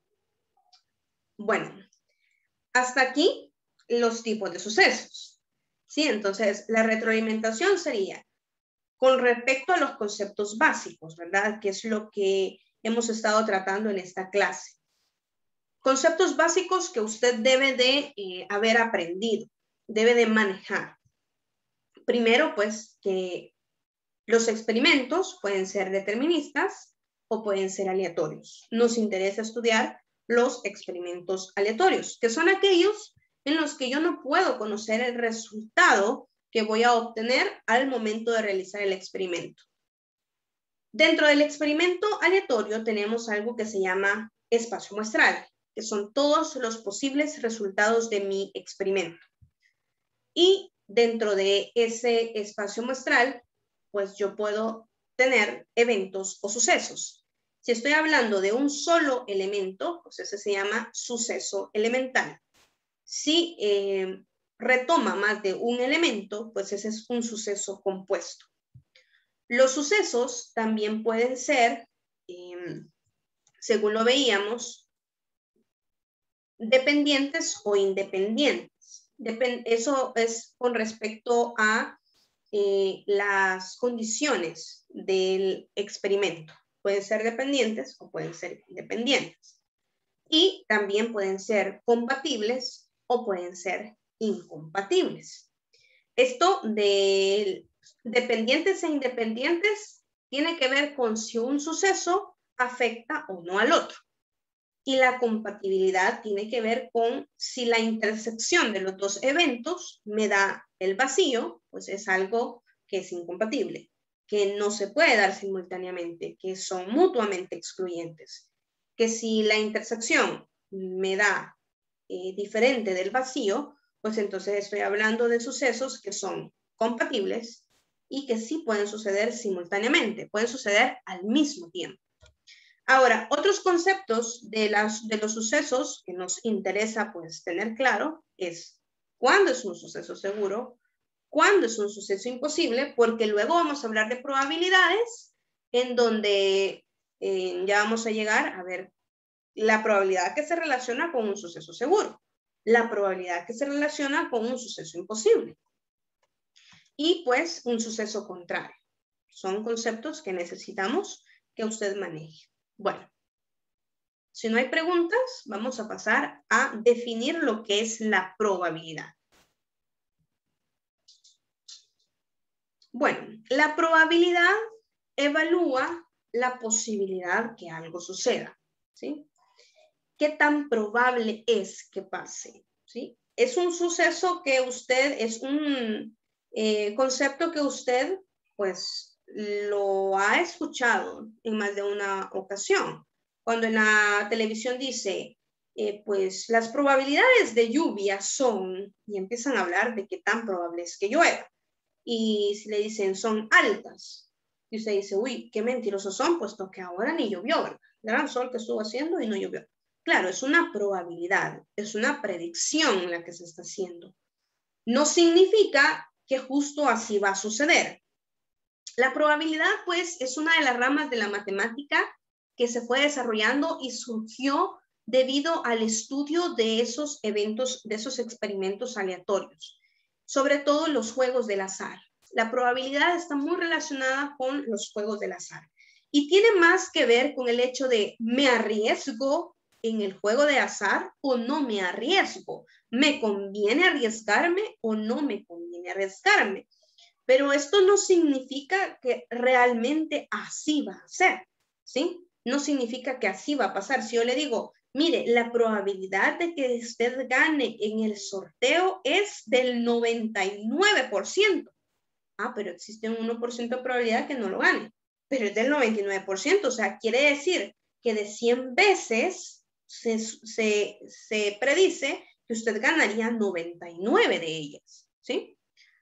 Bueno, hasta aquí los tipos de sucesos. ¿Sí? Entonces, la retroalimentación sería con respecto a los conceptos básicos, ¿verdad? Que es lo que hemos estado tratando en esta clase. Conceptos básicos que usted debe de eh, haber aprendido, debe de manejar. Primero, pues, que los experimentos pueden ser deterministas o pueden ser aleatorios. Nos interesa estudiar los experimentos aleatorios, que son aquellos en los que yo no puedo conocer el resultado que voy a obtener al momento de realizar el experimento. Dentro del experimento aleatorio tenemos algo que se llama espacio muestral, que son todos los posibles resultados de mi experimento. Y dentro de ese espacio muestral, pues yo puedo tener eventos o sucesos. Si estoy hablando de un solo elemento, pues ese se llama suceso elemental. Si eh, retoma más de un elemento, pues ese es un suceso compuesto. Los sucesos también pueden ser, eh, según lo veíamos, dependientes o independientes. Dep- eso es con respecto a eh, las condiciones del experimento. Pueden ser dependientes o pueden ser independientes. Y también pueden ser compatibles o pueden ser incompatibles. Esto de dependientes e independientes tiene que ver con si un suceso afecta o no al otro. Y la compatibilidad tiene que ver con si la intersección de los dos eventos me da el vacío, pues es algo que es incompatible, que no se puede dar simultáneamente, que son mutuamente excluyentes. Que si la intersección me da eh, diferente del vacío, pues entonces estoy hablando de sucesos que son compatibles y que sí pueden suceder simultáneamente, pueden suceder al mismo tiempo. Ahora, otros conceptos de, las, de los sucesos que nos interesa pues tener claro es cuándo es un suceso seguro, cuándo es un suceso imposible, porque luego vamos a hablar de probabilidades en donde eh, ya vamos a llegar a ver la probabilidad que se relaciona con un suceso seguro, la probabilidad que se relaciona con un suceso imposible y pues un suceso contrario. Son conceptos que necesitamos que usted maneje. Bueno, si no hay preguntas, vamos a pasar a definir lo que es la probabilidad. Bueno, la probabilidad evalúa la posibilidad que algo suceda, ¿sí? ¿Qué tan probable es que pase? ¿Sí? Es un suceso que usted, es un eh, concepto que usted, pues, lo ha escuchado en más de una ocasión. Cuando en la televisión dice, eh, pues, las probabilidades de lluvia son, y empiezan a hablar de qué tan probable es que llueva. Y si le dicen, son altas, y usted dice, uy, qué mentirosos son, puesto que ahora ni llovió, ¿verdad? Gran sol que estuvo haciendo y no llovió. Claro, es una probabilidad, es una predicción la que se está haciendo. No significa que justo así va a suceder. La probabilidad, pues, es una de las ramas de la matemática que se fue desarrollando y surgió debido al estudio de esos eventos, de esos experimentos aleatorios, sobre todo los juegos del azar. La probabilidad está muy relacionada con los juegos del azar y tiene más que ver con el hecho de me arriesgo en el juego de azar o no me arriesgo. ¿Me conviene arriesgarme o no me conviene arriesgarme? Pero esto no significa que realmente así va a ser, ¿sí? No significa que así va a pasar. Si yo le digo, mire, la probabilidad de que usted gane en el sorteo es del noventa y nueve por ciento. Ah, pero existe un uno por ciento de probabilidad que no lo gane. Pero es del noventa y nueve por ciento. O sea, quiere decir que de cien veces se, se, se predice que usted ganaría noventa y nueve de ellas, ¿sí?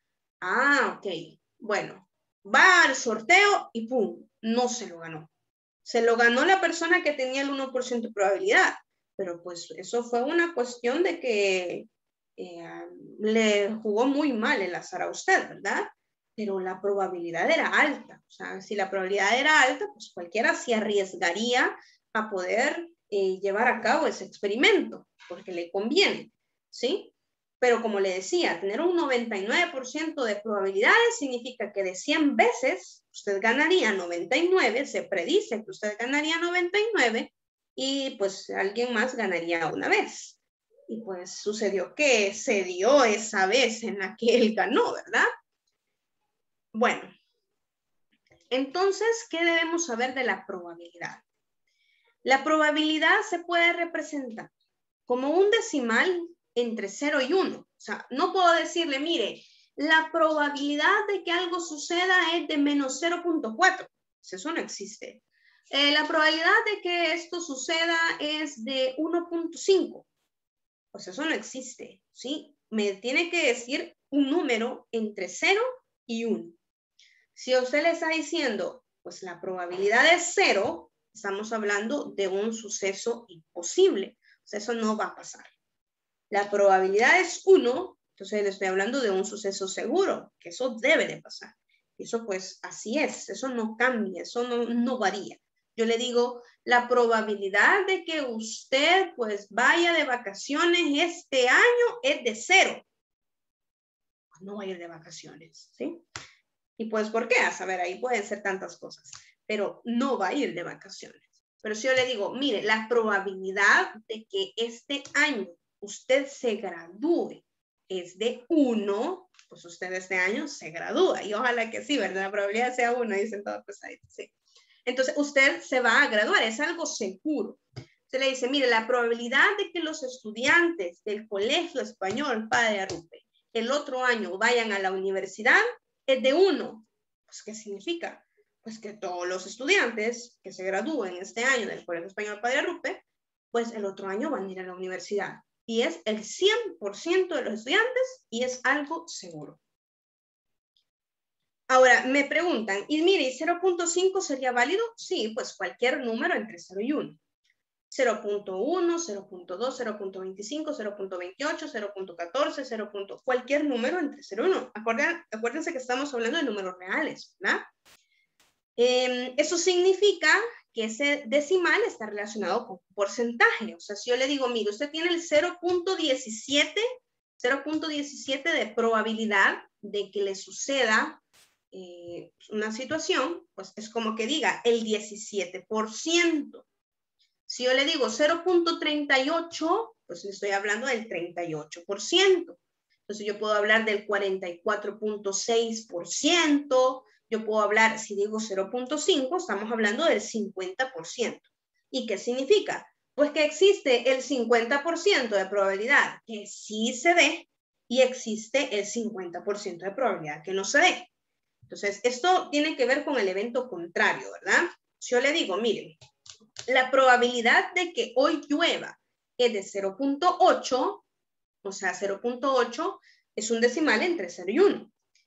Ah, ok. Bueno, va al sorteo y ¡pum! No se lo ganó. Se lo ganó la persona que tenía el uno por ciento de probabilidad. Pero pues eso fue una cuestión de que eh, le jugó muy mal el azar a usted, ¿verdad? Pero la probabilidad era alta. O sea, si la probabilidad era alta, pues cualquiera se arriesgaría a poder eh, llevar a cabo ese experimento, porque le conviene, ¿sí? Pero como le decía, tener un noventa y nueve por ciento de probabilidades significa que de cien veces usted ganaría noventa y nueve, se predice que usted ganaría noventa y nueve y pues alguien más ganaría una vez. Y pues sucedió que se dio esa vez en la que él ganó, ¿verdad? Bueno, entonces, ¿qué debemos saber de la probabilidad? La probabilidad se puede representar como un decimal entre cero y uno. O sea, no puedo decirle, mire, la probabilidad de que algo suceda es de menos cero punto cuatro. Eso no existe. Eh, la probabilidad de que esto suceda es de uno punto cinco. Pues eso no existe, ¿sí? Me tiene que decir un número entre cero y uno. Si usted le está diciendo, pues la probabilidad es cero, estamos hablando de un suceso imposible. O sea, eso no va a pasar. La probabilidad es uno, Entonces le estoy hablando de un suceso seguro, que eso debe de pasar. Eso pues así es, eso no cambia, eso no, no varía. Yo le digo, la probabilidad de que usted pues vaya de vacaciones este año es de cero. No va a ir de vacaciones, ¿sí? Y pues, ¿por qué? A saber, ahí pueden ser tantas cosas, pero no va a ir de vacaciones. Pero si yo le digo, mire, la probabilidad de que este año usted se gradúe es de uno, pues usted este año se gradúa. Y ojalá que sí, ¿verdad? La probabilidad sea uno, dicen todos, pues ahí, sí. Entonces, usted se va a graduar, es algo seguro. Se le dice, mire, la probabilidad de que los estudiantes del Colegio Español Padre Arrupe el otro año vayan a la universidad es de uno. Pues, ¿qué significa? Pues que todos los estudiantes que se gradúen este año del Colegio Español Padre Arrupe, pues el otro año van a ir a la universidad. Y es el cien por ciento de los estudiantes y es algo seguro. Ahora, me preguntan, y mire, ¿cero punto cinco sería válido? Sí, pues cualquier número entre cero y uno. cero punto uno, cero punto dos, cero punto veinticinco, cero punto veintiocho, cero punto catorce, cero. Cualquier número entre cero y uno. Acuérdense, acuérdense que estamos hablando de números reales, ¿verdad? Eh, eso significa que ese decimal está relacionado con un porcentaje. O sea, si yo le digo, mire, usted tiene el cero punto diecisiete, cero punto diecisiete de probabilidad de que le suceda eh, una situación, pues es como que diga el diecisiete por ciento. Si yo le digo cero punto treinta y ocho, pues le estoy hablando del treinta y ocho por ciento. Entonces yo puedo hablar del cuarenta y cuatro punto seis por ciento. Yo puedo hablar, si digo cero punto cinco, estamos hablando del cincuenta por ciento. ¿Y qué significa? Pues que existe el cincuenta por ciento de probabilidad que sí se dé y existe el cincuenta por ciento de probabilidad que no se dé. Entonces, esto tiene que ver con el evento contrario, ¿verdad? Si yo le digo, miren, la probabilidad de que hoy llueva es de cero punto ocho, o sea, cero punto ocho es un decimal entre cero y uno.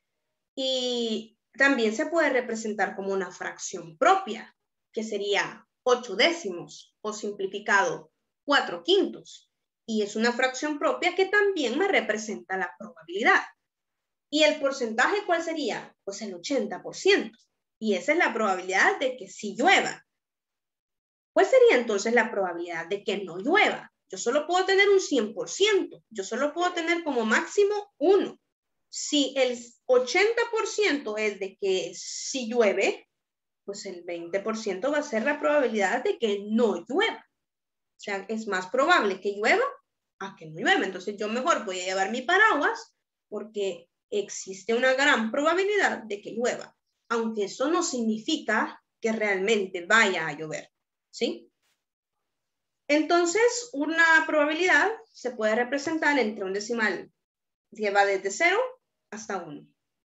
Y también se puede representar como una fracción propia, que sería ocho décimos, o simplificado, cuatro quintos. Y es una fracción propia que también me representa la probabilidad. ¿Y el porcentaje cuál sería? Pues el ochenta por ciento. Y esa es la probabilidad de que sí llueva. ¿Cuál sería entonces la probabilidad de que no llueva? Yo solo puedo tener un cien por ciento. Yo solo puedo tener como máximo uno. Si el ochenta por ciento es de que sí llueve, pues el veinte por ciento va a ser la probabilidad de que no llueva. O sea, es más probable que llueva a que no llueva. Entonces yo mejor voy a llevar mi paraguas porque existe una gran probabilidad de que llueva. Aunque eso no significa que realmente vaya a llover. ¿Sí? Entonces, una probabilidad se puede representar entre un decimal que va desde cero hasta uno.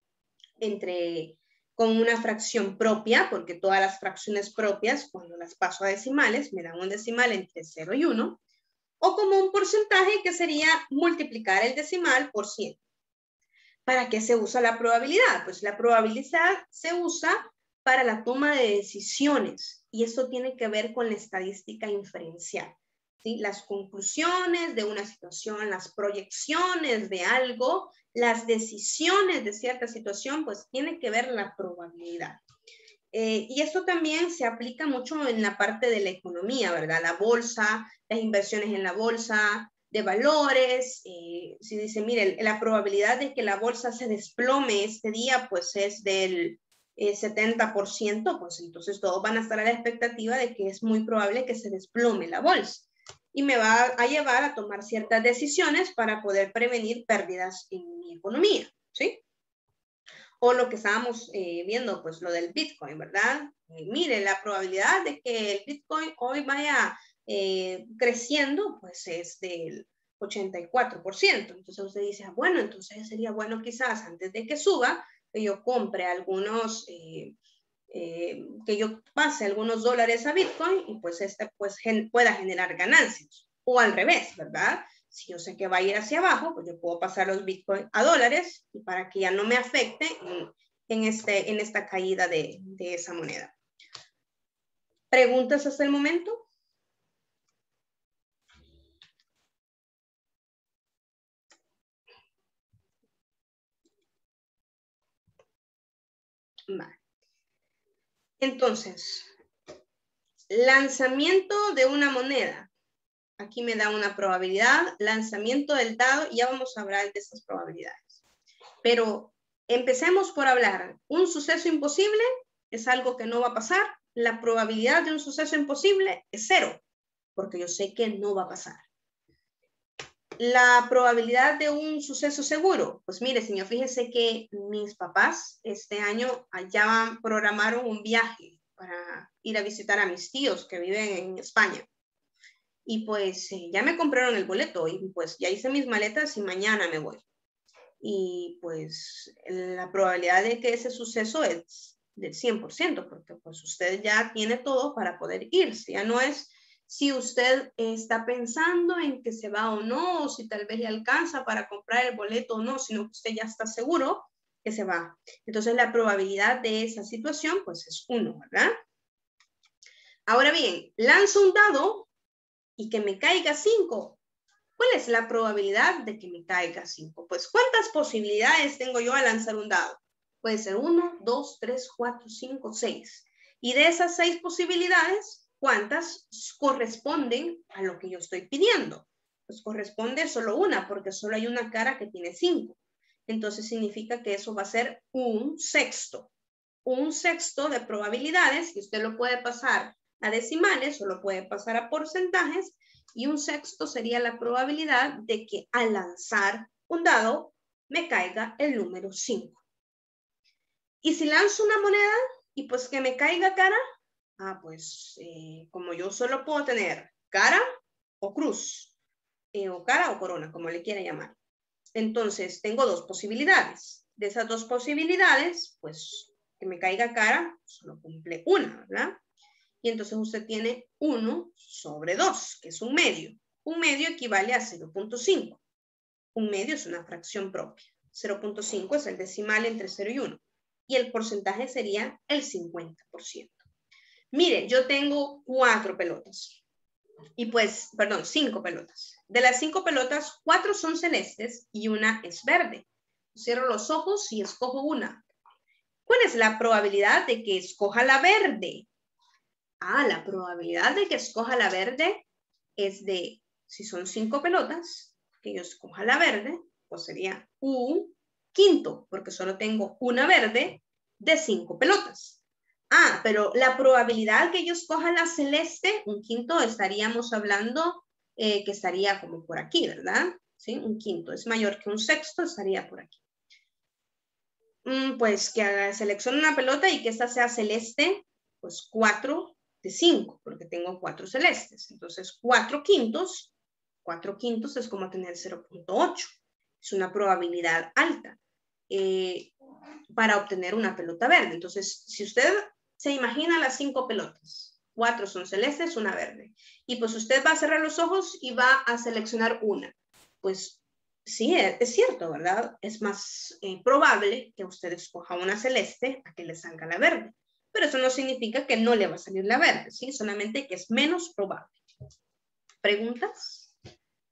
Entre, con una fracción propia, porque todas las fracciones propias, cuando las paso a decimales, me dan un decimal entre cero y uno, o como un porcentaje que sería multiplicar el decimal por cien. ¿Para qué se usa la probabilidad? Pues la probabilidad se usa para la toma de decisiones y esto tiene que ver con la estadística inferencial. ¿Sí? Las conclusiones de una situación, las proyecciones de algo, las decisiones de cierta situación, pues tiene que ver la probabilidad. Eh, y esto también se aplica mucho en la parte de la economía, ¿verdad? La bolsa, las inversiones en la bolsa, de valores, eh, si dice, mire, la probabilidad de que la bolsa se desplome este día, pues es del eh, setenta por ciento, pues entonces todos van a estar a la expectativa de que es muy probable que se desplome la bolsa. Y me va a llevar a tomar ciertas decisiones para poder prevenir pérdidas en mi economía, ¿sí? O lo que estábamos eh, viendo, pues lo del Bitcoin, ¿verdad? Eh, mire, la probabilidad de que el Bitcoin hoy vaya eh, creciendo, pues es del ochenta y cuatro por ciento. Entonces usted dice, ah, bueno, entonces sería bueno quizás antes de que suba, que yo compre algunos, eh, eh, que yo pase algunos dólares a Bitcoin y pues este pues gen pueda generar ganancias. O al revés, ¿verdad? Si yo sé que va a ir hacia abajo, pues yo puedo pasar los Bitcoin a dólares y para que ya no me afecte en, en, este, en esta caída de, de esa moneda. ¿Preguntas hasta el momento? Vale. Entonces, lanzamiento de una moneda. Aquí me da una probabilidad, lanzamiento del dado, y ya vamos a hablar de esas probabilidades. Pero empecemos por hablar. Un suceso imposible es algo que no va a pasar. La probabilidad de un suceso imposible es cero, porque yo sé que no va a pasar. La probabilidad de un suceso seguro, pues mire, señor, fíjese que mis papás este año allá programaron un viaje para ir a visitar a mis tíos que viven en España. Y pues eh, ya me compraron el boleto y pues ya hice mis maletas y mañana me voy. Y pues la probabilidad de que ese suceso es del cien por ciento, porque pues usted ya tiene todo para poder irse. Ya no es si usted está pensando en que se va o no, o si tal vez le alcanza para comprar el boleto o no, sino que usted ya está seguro que se va. Entonces la probabilidad de esa situación pues es uno, ¿verdad? Ahora bien, lanzo un dado y que me caiga cinco. ¿Cuál es la probabilidad de que me caiga cinco? Pues, ¿cuántas posibilidades tengo yo al lanzar un dado? Puede ser uno, dos, tres, cuatro, cinco, seis. Y de esas seis posibilidades, ¿cuántas corresponden a lo que yo estoy pidiendo? Pues corresponde solo una, porque solo hay una cara que tiene cinco. Entonces significa que eso va a ser un sexto. Un sexto de probabilidades, que usted lo puede pasar a decimales o lo puede pasar a porcentajes, y un sexto sería la probabilidad de que al lanzar un dado me caiga el número cinco. Y si lanzo una moneda y pues que me caiga cara, ah, pues eh, como yo solo puedo tener cara o cruz, eh, o cara o corona, como le quiera llamar. Entonces tengo dos posibilidades. De esas dos posibilidades, pues que me caiga cara, solo cumple una, ¿verdad? Y entonces usted tiene uno sobre dos, que es un medio. Un medio equivale a cero punto cinco. Un medio es una fracción propia. cero punto cinco es el decimal entre cero y uno. Y el porcentaje sería el cincuenta por ciento. Mire, yo tengo cuatro pelotas. Y pues, perdón, cinco pelotas. De las cinco pelotas, cuatro son celestes y una es verde. Cierro los ojos y escojo una. ¿Cuál es la probabilidad de que escoja la verde? Ah, la probabilidad de que escoja la verde es de, si son cinco pelotas, que yo escoja la verde, pues sería un quinto, porque solo tengo una verde de cinco pelotas. Ah, pero la probabilidad que yo escoja la celeste, un quinto, estaríamos hablando eh, que estaría como por aquí, ¿verdad? ¿Sí? Un quinto es mayor que un sexto, estaría por aquí. Mm, pues que seleccione una pelota y que esta sea celeste, pues cuatro de cinco, porque tengo cuatro celestes. Entonces, cuatro quintos, cuatro quintos es como tener cero punto ocho. Es una probabilidad alta eh, para obtener una pelota verde. Entonces, si usted se imagina las cinco pelotas, cuatro son celestes, una verde. Y pues usted va a cerrar los ojos y va a seleccionar una. Pues sí, es cierto, ¿verdad? Es más eh, probable que usted escoja una celeste a que le salga la verde. Pero eso no significa que no le va a salir la verde, ¿sí? Solamente que es menos probable. ¿Preguntas?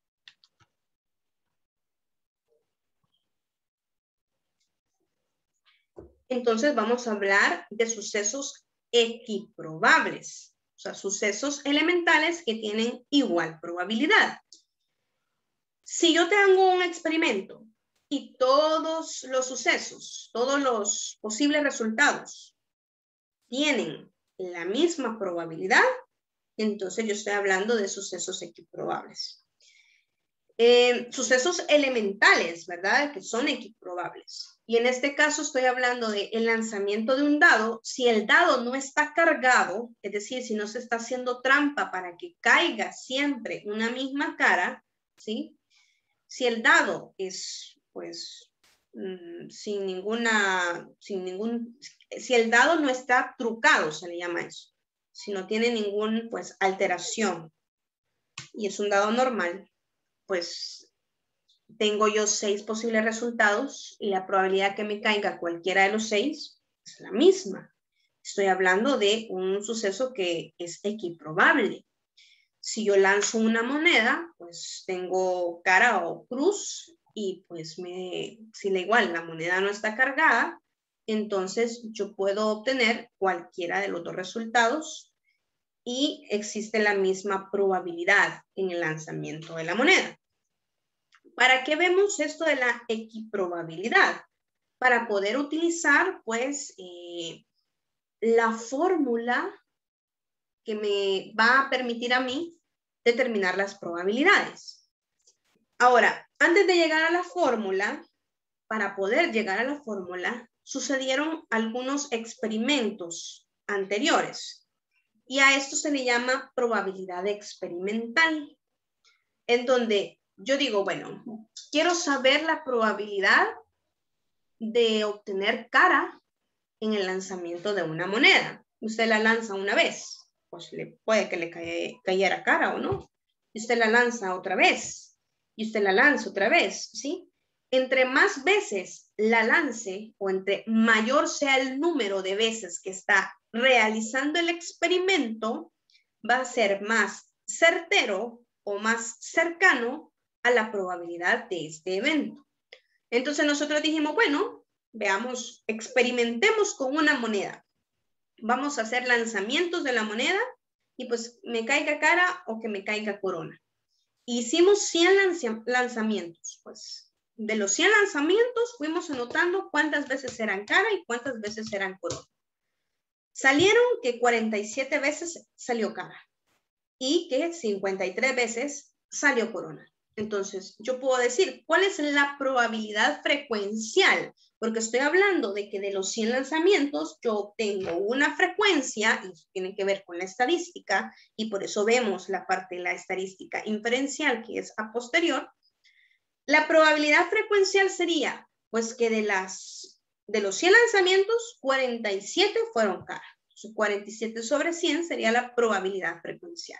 Entonces vamos a hablar de sucesos equiprobables, o sea, sucesos elementales que tienen igual probabilidad. Si yo te hago un experimento y todos los sucesos, todos los posibles resultados tienen la misma probabilidad, entonces yo estoy hablando de sucesos equiprobables. Eh, sucesos elementales, ¿verdad? Que son equiprobables. Y en este caso estoy hablando de el lanzamiento de un dado. Si el dado no está cargado, es decir, si no se está haciendo trampa para que caiga siempre una misma cara, ¿sí? Si el dado es, pues, mmm, sin ninguna, sin ningún, si el dado no está trucado, se le llama eso, si no tiene ningún, pues, alteración y es un dado normal, pues tengo yo seis posibles resultados y la probabilidad que me caiga cualquiera de los seis es la misma. Estoy hablando de un suceso que es equiprobable. Si yo lanzo una moneda, pues tengo cara o cruz y pues me, si da igual la moneda no está cargada, entonces yo puedo obtener cualquiera de los dos resultados y existe la misma probabilidad en el lanzamiento de la moneda. ¿Para qué vemos esto de la equiprobabilidad? Para poder utilizar, pues, eh, la fórmula que me va a permitir a mí determinar las probabilidades. Ahora, antes de llegar a la fórmula, para poder llegar a la fórmula, sucedieron algunos experimentos anteriores. Y a esto se le llama probabilidad experimental, en donde yo digo, bueno, quiero saber la probabilidad de obtener cara en el lanzamiento de una moneda. Usted la lanza una vez, pues le, puede que le cae, cayera cara o no. Y usted la lanza otra vez, y usted la lanza otra vez, ¿sí? Entre más veces la lance, o entre mayor sea el número de veces que está realizando el experimento, va a ser más certero o más cercano a la probabilidad de este evento. Entonces nosotros dijimos, bueno, veamos, experimentemos con una moneda. Vamos a hacer lanzamientos de la moneda y pues me caiga cara o que me caiga corona. Hicimos cien lanz- lanzamientos, pues de los cien lanzamientos fuimos anotando cuántas veces eran cara y cuántas veces eran corona. Salieron que cuarenta y siete veces salió cara y que cincuenta y tres veces salió corona. Entonces, yo puedo decir, ¿cuál es la probabilidad frecuencial? Porque estoy hablando de que de los cien lanzamientos yo obtengo una frecuencia, y tiene que ver con la estadística, y por eso vemos la parte de la estadística inferencial, que es a posterior. La probabilidad frecuencial sería, pues que de, las, de los cien lanzamientos, cuarenta y siete fueron cara. cuarenta y siete sobre cien sería la probabilidad frecuencial.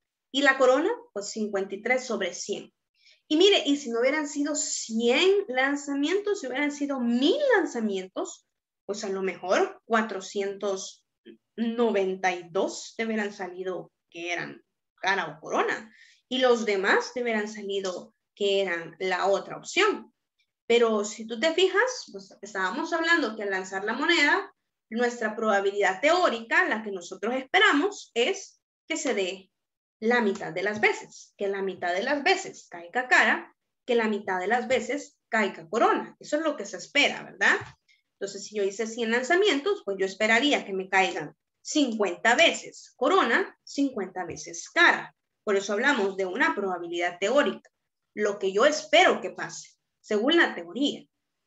Y la corona, pues cincuenta y tres sobre cien. Y mire, y si no hubieran sido cien lanzamientos, si hubieran sido mil lanzamientos, pues a lo mejor cuatrocientos noventa y dos te hubieran salido que eran cara o corona. Y los demás te hubieran salido que eran la otra opción. Pero si tú te fijas, pues estábamos hablando que al lanzar la moneda, nuestra probabilidad teórica, la que nosotros esperamos, es que se dé la mitad de las veces, que la mitad de las veces caiga cara, que la mitad de las veces caiga corona. Eso es lo que se espera, ¿verdad? Entonces, si yo hice cien lanzamientos, pues yo esperaría que me caigan cincuenta veces corona, cincuenta veces cara. Por eso hablamos de una probabilidad teórica, lo que yo espero que pase, según la teoría.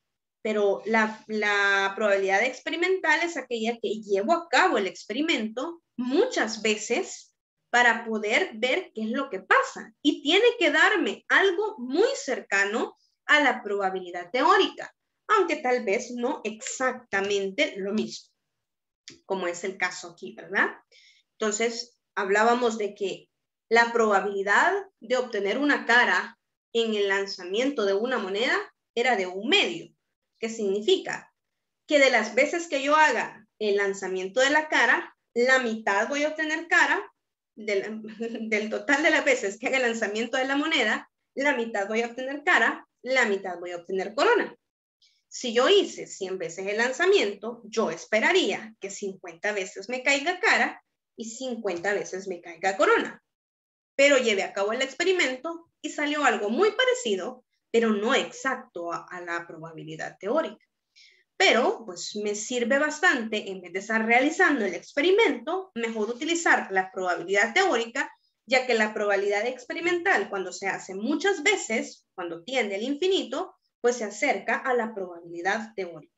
Pero la, la probabilidad experimental es aquella que llevo a cabo el experimento muchas veces para poder ver qué es lo que pasa. Y tiene que darme algo muy cercano a la probabilidad teórica, aunque tal vez no exactamente lo mismo, como es el caso aquí, ¿verdad? Entonces, hablábamos de que la probabilidad de obtener una cara en el lanzamiento de una moneda era de un medio. ¿Qué significa? Que de las veces que yo haga el lanzamiento de la cara, la mitad voy a obtener cara, del, del total de las veces que haga el lanzamiento de la moneda, la mitad voy a obtener cara, la mitad voy a obtener corona. Si yo hice cien veces el lanzamiento, yo esperaría que cincuenta veces me caiga cara y cincuenta veces me caiga corona. Pero llevé a cabo el experimento y salió algo muy parecido, pero no exacto a, a la probabilidad teórica. Pero pues me sirve bastante, en vez de estar realizando el experimento, mejor utilizar la probabilidad teórica, ya que la probabilidad experimental, cuando se hace muchas veces, cuando tiende al infinito, pues se acerca a la probabilidad teórica.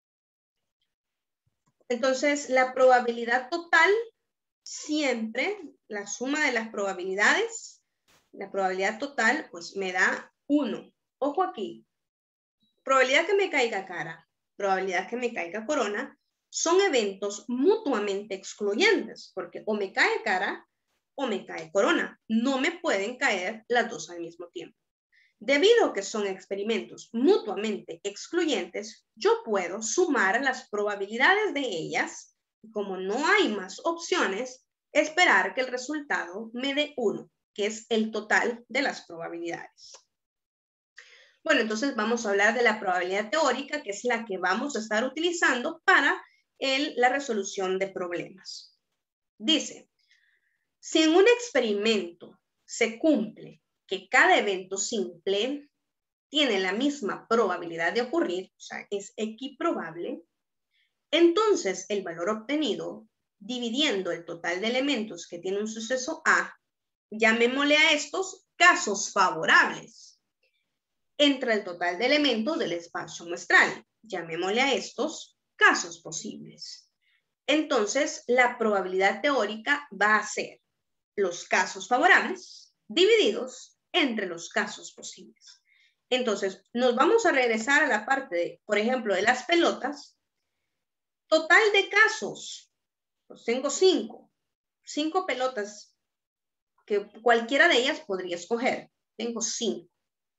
Entonces, la probabilidad total, siempre, la suma de las probabilidades, la probabilidad total, pues me da uno. Ojo aquí, probabilidad que me caiga cara, probabilidad que me caiga corona, son eventos mutuamente excluyentes, porque o me cae cara o me cae corona. No me pueden caer las dos al mismo tiempo. Debido a que son experimentos mutuamente excluyentes, yo puedo sumar las probabilidades de ellas, y como no hay más opciones, esperar que el resultado me dé uno, que es el total de las probabilidades. Bueno, entonces vamos a hablar de la probabilidad teórica, que es la que vamos a estar utilizando para el, la resolución de problemas. Dice, si en un experimento se cumple que cada evento simple tiene la misma probabilidad de ocurrir, o sea, es equiprobable, entonces el valor obtenido, dividiendo el total de elementos que tiene un suceso A, llamémosle a estos casos favorables, entre el total de elementos del espacio muestral, llamémosle a estos casos posibles. Entonces, la probabilidad teórica va a ser los casos favorables divididos entre los casos posibles. Entonces, nos vamos a regresar a la parte, de, por ejemplo, de las pelotas. Total de casos, pues tengo cinco, cinco pelotas que cualquiera de ellas podría escoger. Tengo cinco.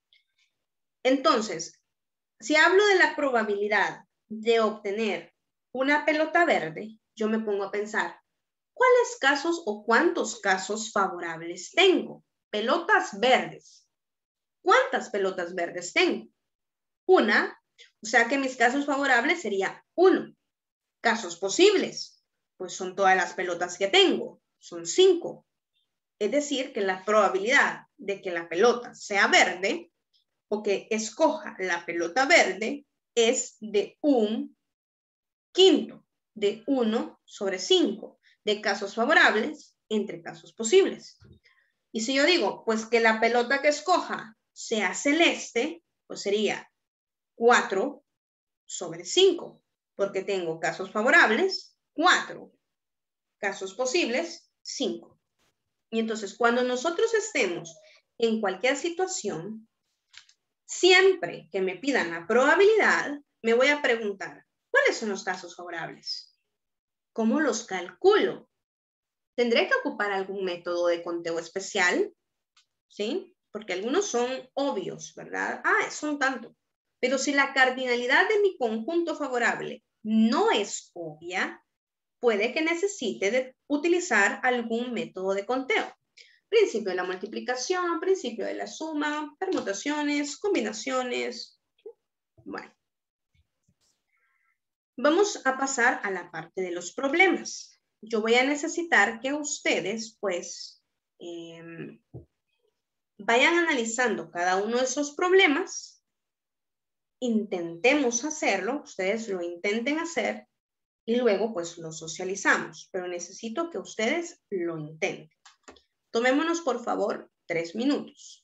Entonces, si hablo de la probabilidad de obtener una pelota verde, yo me pongo a pensar, ¿cuáles casos o cuántos casos favorables tengo? Pelotas verdes. ¿Cuántas pelotas verdes tengo? Una, o sea que mis casos favorables sería uno. Casos posibles, pues son todas las pelotas que tengo, son cinco. Es decir, que la probabilidad de que la pelota sea verde o que escoja la pelota verde es de un quinto, de uno sobre cinco, de casos favorables entre casos posibles. Y si yo digo, pues que la pelota que escoja sea celeste, pues sería cuatro sobre cinco, porque tengo casos favorables, cuatro, casos posibles, cinco. Y entonces, cuando nosotros estemos en cualquier situación, siempre que me pidan la probabilidad, me voy a preguntar, ¿cuáles son los casos favorables? ¿Cómo los calculo? ¿Tendré que ocupar algún método de conteo especial? ¿Sí? Porque algunos son obvios, ¿verdad? Ah, son tanto. Pero si la cardinalidad de mi conjunto favorable no es obvia, puede que necesite de utilizar algún método de conteo. Principio de la multiplicación, principio de la suma, permutaciones, combinaciones. Bueno, vamos a pasar a la parte de los problemas. Yo voy a necesitar que ustedes, pues, eh, vayan analizando cada uno de esos problemas. Intentemos hacerlo, ustedes lo intenten hacer y luego, pues, lo socializamos. Pero necesito que ustedes lo intenten. Tomémonos, por favor, tres minutos.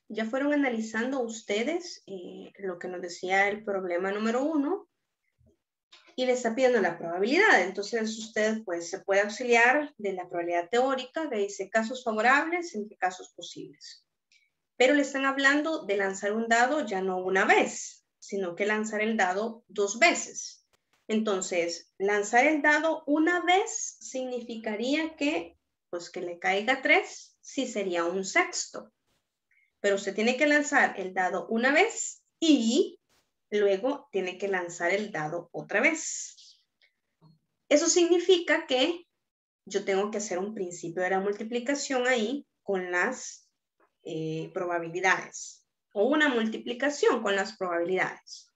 Ya fueron analizando ustedes eh, lo que nos decía el problema número uno y le está pidiendo la probabilidad. Entonces usted pues se puede auxiliar de la probabilidad teórica, que dice casos favorables entre casos posibles. Pero le están hablando de lanzar un dado ya no una vez, sino que lanzar el dado dos veces. Entonces, lanzar el dado una vez significaría que, pues que le caiga tres, sí sería un sexto. Pero usted tiene que lanzar el dado una vez y luego tiene que lanzar el dado otra vez. Eso significa que yo tengo que hacer un principio de la multiplicación ahí con las eh, probabilidades o una multiplicación con las probabilidades.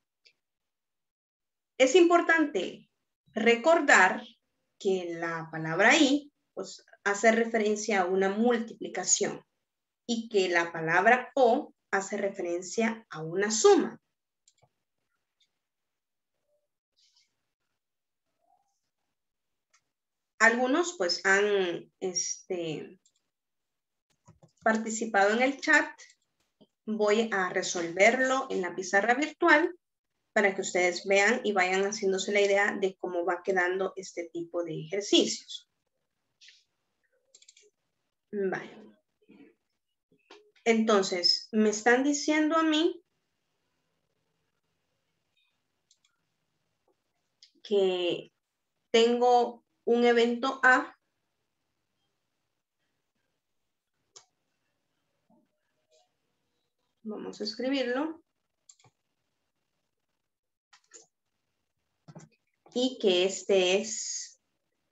Es importante recordar que la palabra y pues, hace referencia a una multiplicación y que la palabra o hace referencia a una suma. Algunos pues han este, participado en el chat. Voy a resolverlo en la pizarra virtual para que ustedes vean y vayan haciéndose la idea de cómo va quedando este tipo de ejercicios. Vale. Entonces, me están diciendo a mí que tengo un evento A vamos a escribirlo y que este es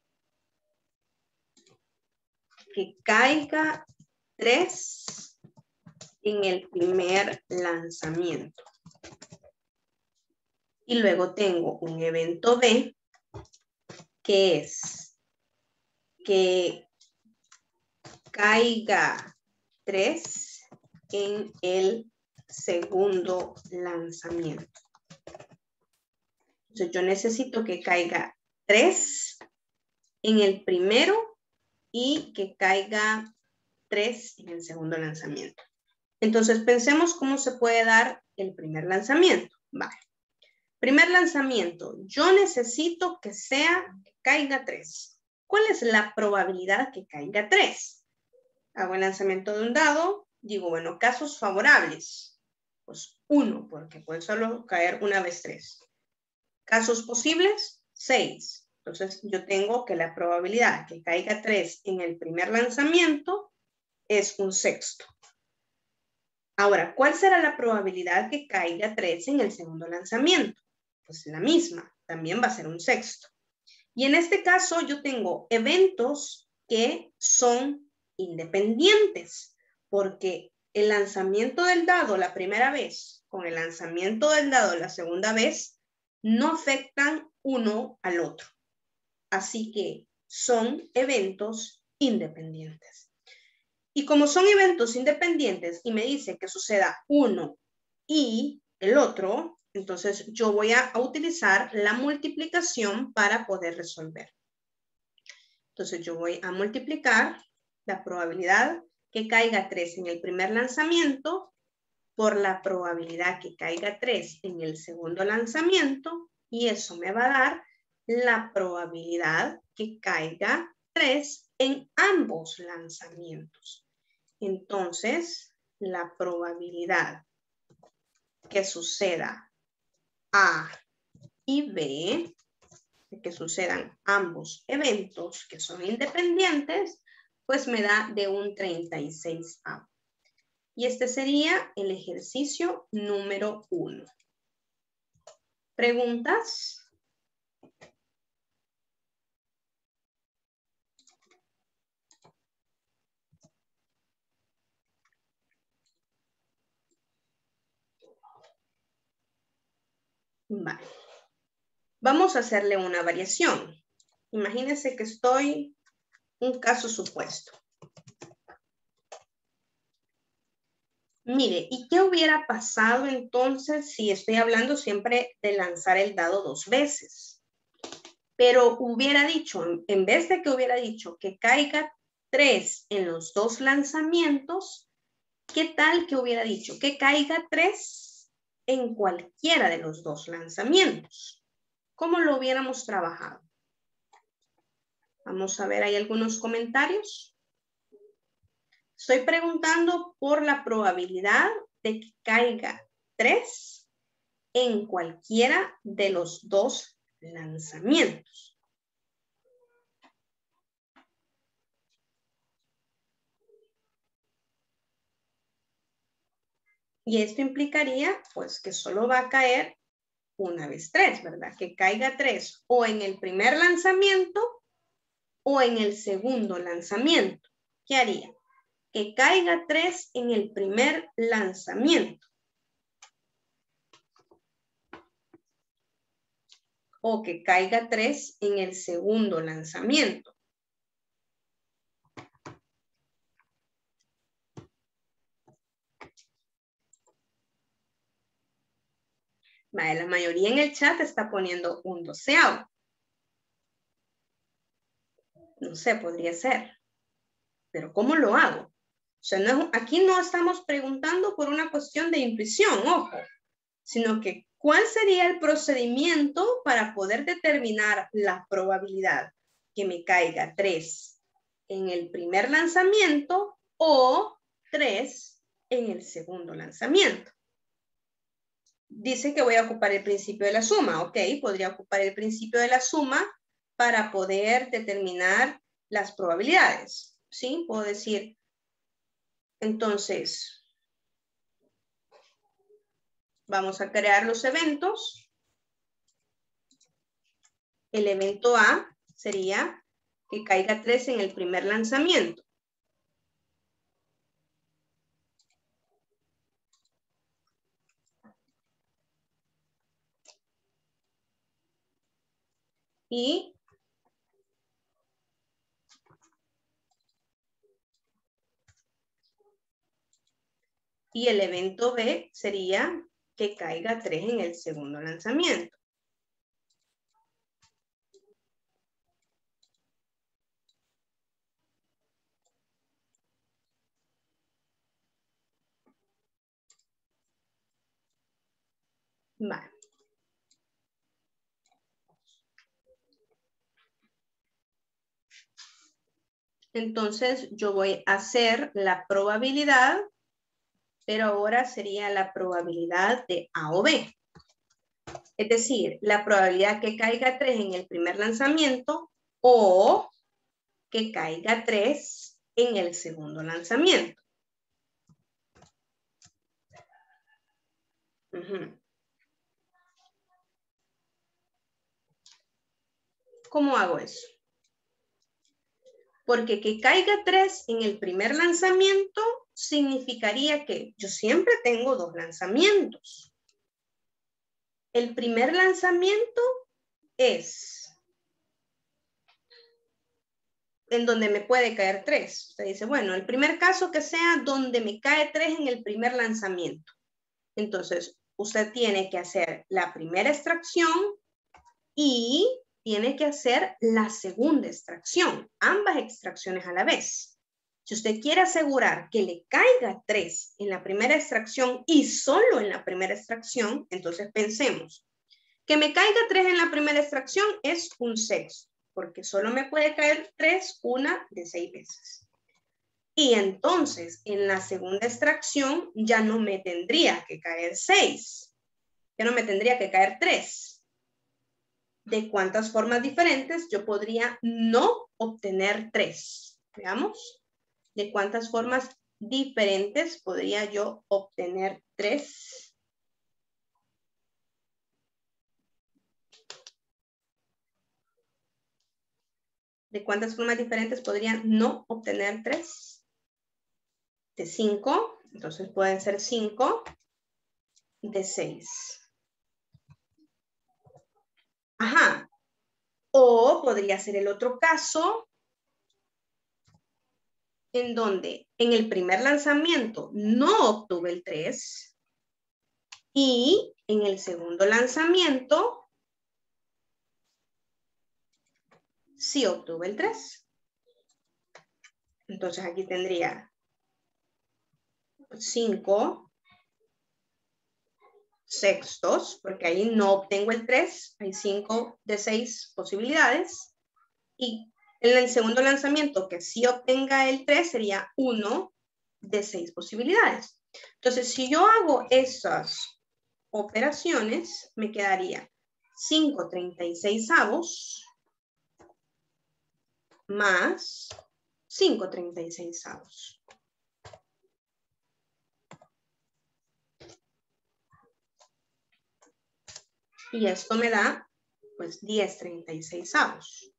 que caiga tres en el primer lanzamiento. Y luego tengo un evento B que es que caiga tres en el segundo lanzamiento. Entonces yo necesito que caiga tres en el primero y que caiga tres en el segundo lanzamiento. Entonces pensemos cómo se puede dar el primer lanzamiento. Vale. Primer lanzamiento, yo necesito que sea, que caiga tres. ¿Cuál es la probabilidad que caiga tres? Hago el lanzamiento de un dado, digo, bueno, casos favorables. Pues uno, porque puede solo caer una vez tres. Casos posibles, seis. Entonces yo tengo que la probabilidad que caiga tres en el primer lanzamiento es un sexto. Ahora, ¿cuál será la probabilidad que caiga tres en el segundo lanzamiento? Pues la misma, también va a ser un sexto. Y en este caso yo tengo eventos que son independientes, porque el lanzamiento del dado la primera vez con el lanzamiento del dado la segunda vez no afectan uno al otro. Así que son eventos independientes. Y como son eventos independientes y me dice que suceda uno y el otro, entonces yo voy a utilizar la multiplicación para poder resolver. Entonces yo voy a multiplicar la probabilidad que caiga tres en el primer lanzamiento por la probabilidad que caiga tres en el segundo lanzamiento y eso me va a dar la probabilidad que caiga tres en ambos lanzamientos. Entonces, la probabilidad que suceda A y B, de que sucedan ambos eventos que son independientes, pues me da de un treinta y seis A. Y este sería el ejercicio número uno. ¿Preguntas? Vale. Vamos a hacerle una variación. Imagínense que estoy un caso supuesto. Mire, ¿y qué hubiera pasado entonces si estoy hablando siempre de lanzar el dado dos veces? Pero hubiera dicho, en vez de que hubiera dicho que caiga tres en los dos lanzamientos, ¿Qué tal que hubiera dicho que caiga tres en cualquiera de los dos lanzamientos? ¿Cómo lo hubiéramos trabajado? Vamos a ver, ¿hay algunos comentarios? Estoy preguntando por la probabilidad de que caiga tres en cualquiera de los dos lanzamientos. Y esto implicaría, pues, que solo va a caer una vez tres, ¿verdad? Que caiga tres o en el primer lanzamiento o en el segundo lanzamiento. ¿Qué haría? Que caiga tres en el primer lanzamiento. O que caiga tres en el segundo lanzamiento. Vale, la mayoría en el chat está poniendo un doceavo. No sé, podría ser. Pero ¿cómo lo hago? O sea, no, aquí no estamos preguntando por una cuestión de intuición, ojo, sino que ¿cuál sería el procedimiento para poder determinar la probabilidad que me caiga tres en el primer lanzamiento o tres en el segundo lanzamiento? Dice que voy a ocupar el principio de la suma. Ok, podría ocupar el principio de la suma para poder determinar las probabilidades. ¿Sí? Puedo decir, entonces, vamos a crear los eventos. El evento A sería que caiga tres en el primer lanzamiento. Y Y el evento B sería que caiga tres en el segundo lanzamiento. Vale. Entonces yo voy a hacer la probabilidad, pero ahora sería la probabilidad de A o B. Es decir, la probabilidad que caiga tres en el primer lanzamiento o que caiga tres en el segundo lanzamiento. Uh-huh. ¿Cómo hago eso? Porque que caiga tres en el primer lanzamiento significaría que yo siempre tengo dos lanzamientos. El primer lanzamiento es en donde me puede caer tres. Usted dice, bueno, el primer caso que sea donde me cae tres en el primer lanzamiento. Entonces, usted tiene que hacer la primera extracción y tiene que hacer la segunda extracción, ambas extracciones a la vez. Si usted quiere asegurar que le caiga tres en la primera extracción y solo en la primera extracción, entonces pensemos, que me caiga tres en la primera extracción es un sexto, porque solo me puede caer tres una de seis veces. Y entonces, en la segunda extracción ya no me tendría que caer seis, ya no me tendría que caer tres. ¿De cuántas formas diferentes yo podría no obtener tres? Veamos. ¿De cuántas formas diferentes podría yo obtener tres? ¿De cuántas formas diferentes podría no obtener tres? De cinco. Entonces pueden ser cinco. De seis. Ajá. O podría ser el otro caso en donde en el primer lanzamiento no obtuve el tres y en el segundo lanzamiento sí obtuve el tres. Entonces aquí tendría cinco sextos, porque ahí no obtengo el tres, hay cinco de seis posibilidades. Y en el segundo lanzamiento, que sí obtenga el tres, sería uno de seis posibilidades. Entonces, si yo hago esas operaciones, me quedaría cinco treinta y seis avos más cinco treinta y seis avos. Y esto me da, pues, diez treinta y seis avos.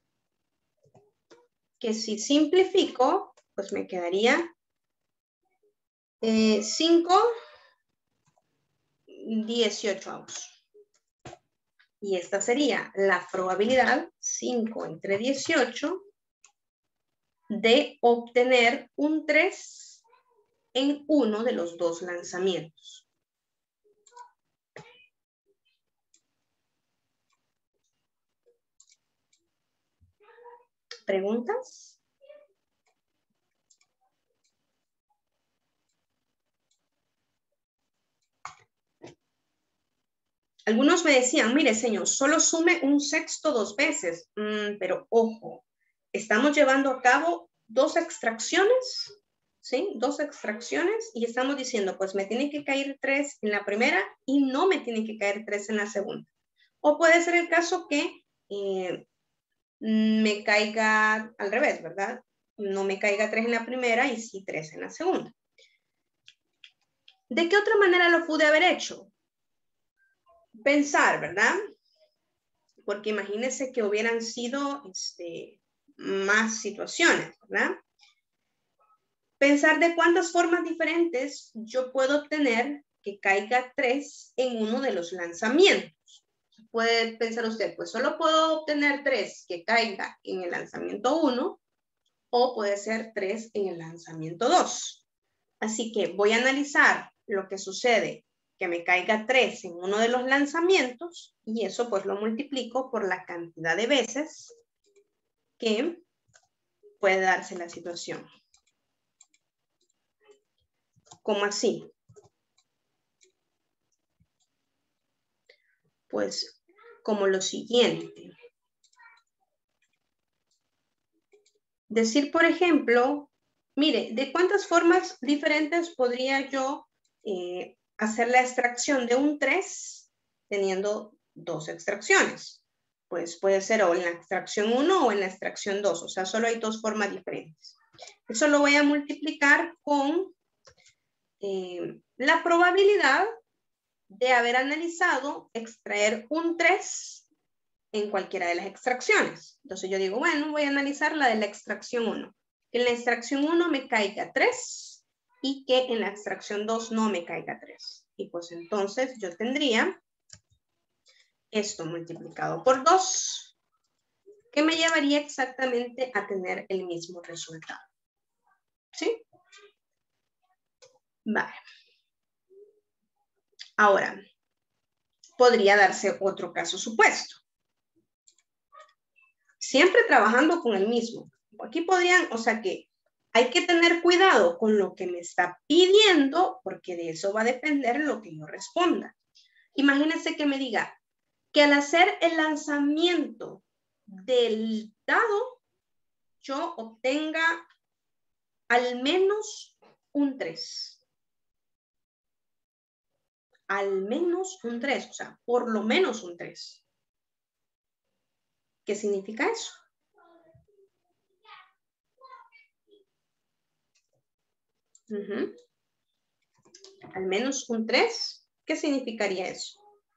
Que si simplifico, pues me quedaría eh, cinco dieciocho avos. Y esta sería la probabilidad cinco entre dieciocho de obtener un tres en uno de los dos lanzamientos. ¿Preguntas? Algunos me decían, mire señor, solo sume un sexto dos veces. Mm, pero ojo, estamos llevando a cabo dos extracciones, ¿sí? Dos extracciones y estamos diciendo, pues me tiene que caer tres en la primera y no me tiene que caer tres en la segunda. O puede ser el caso que eh, me caiga al revés, ¿verdad? No me caiga tres en la primera y sí tres en la segunda. ¿De qué otra manera lo pude haber hecho? Pensar, ¿verdad? Porque imagínense que hubieran sido este, más situaciones, ¿verdad? Pensar de cuántas formas diferentes yo puedo obtener que caiga tres en uno de los lanzamientos. Puede pensar usted, pues solo puedo obtener tres que caiga en el lanzamiento uno o puede ser tres en el lanzamiento dos. Así que voy a analizar lo que sucede que me caiga tres en uno de los lanzamientos y eso pues lo multiplico por la cantidad de veces que puede darse la situación. ¿Cómo así? Pues como lo siguiente. Decir, por ejemplo, mire, ¿de cuántas formas diferentes podría yo eh, hacer la extracción de un tres teniendo dos extracciones? Pues puede ser o en la extracción uno o en la extracción dos, o sea, solo hay dos formas diferentes. Eso lo voy a multiplicar con eh, la probabilidad de haber analizado extraer un tres en cualquiera de las extracciones. Entonces yo digo, bueno, voy a analizar la de la extracción uno. Que en la extracción uno me caiga tres y que en la extracción dos no me caiga tres. Y pues entonces yo tendría esto multiplicado por dos, que me llevaría exactamente a tener el mismo resultado. ¿Sí? Vale. Ahora, podría darse otro caso supuesto. Siempre trabajando con el mismo. Aquí podrían, o sea que hay que tener cuidado con lo que me está pidiendo porque de eso va a depender lo que yo responda. Imagínense que me diga que al hacer el lanzamiento del dado, yo obtenga al menos un tres. Al menos un tres, o sea, por lo menos un tres. ¿Qué significa eso? Uh-huh. Al menos un tres. ¿Qué significaría eso?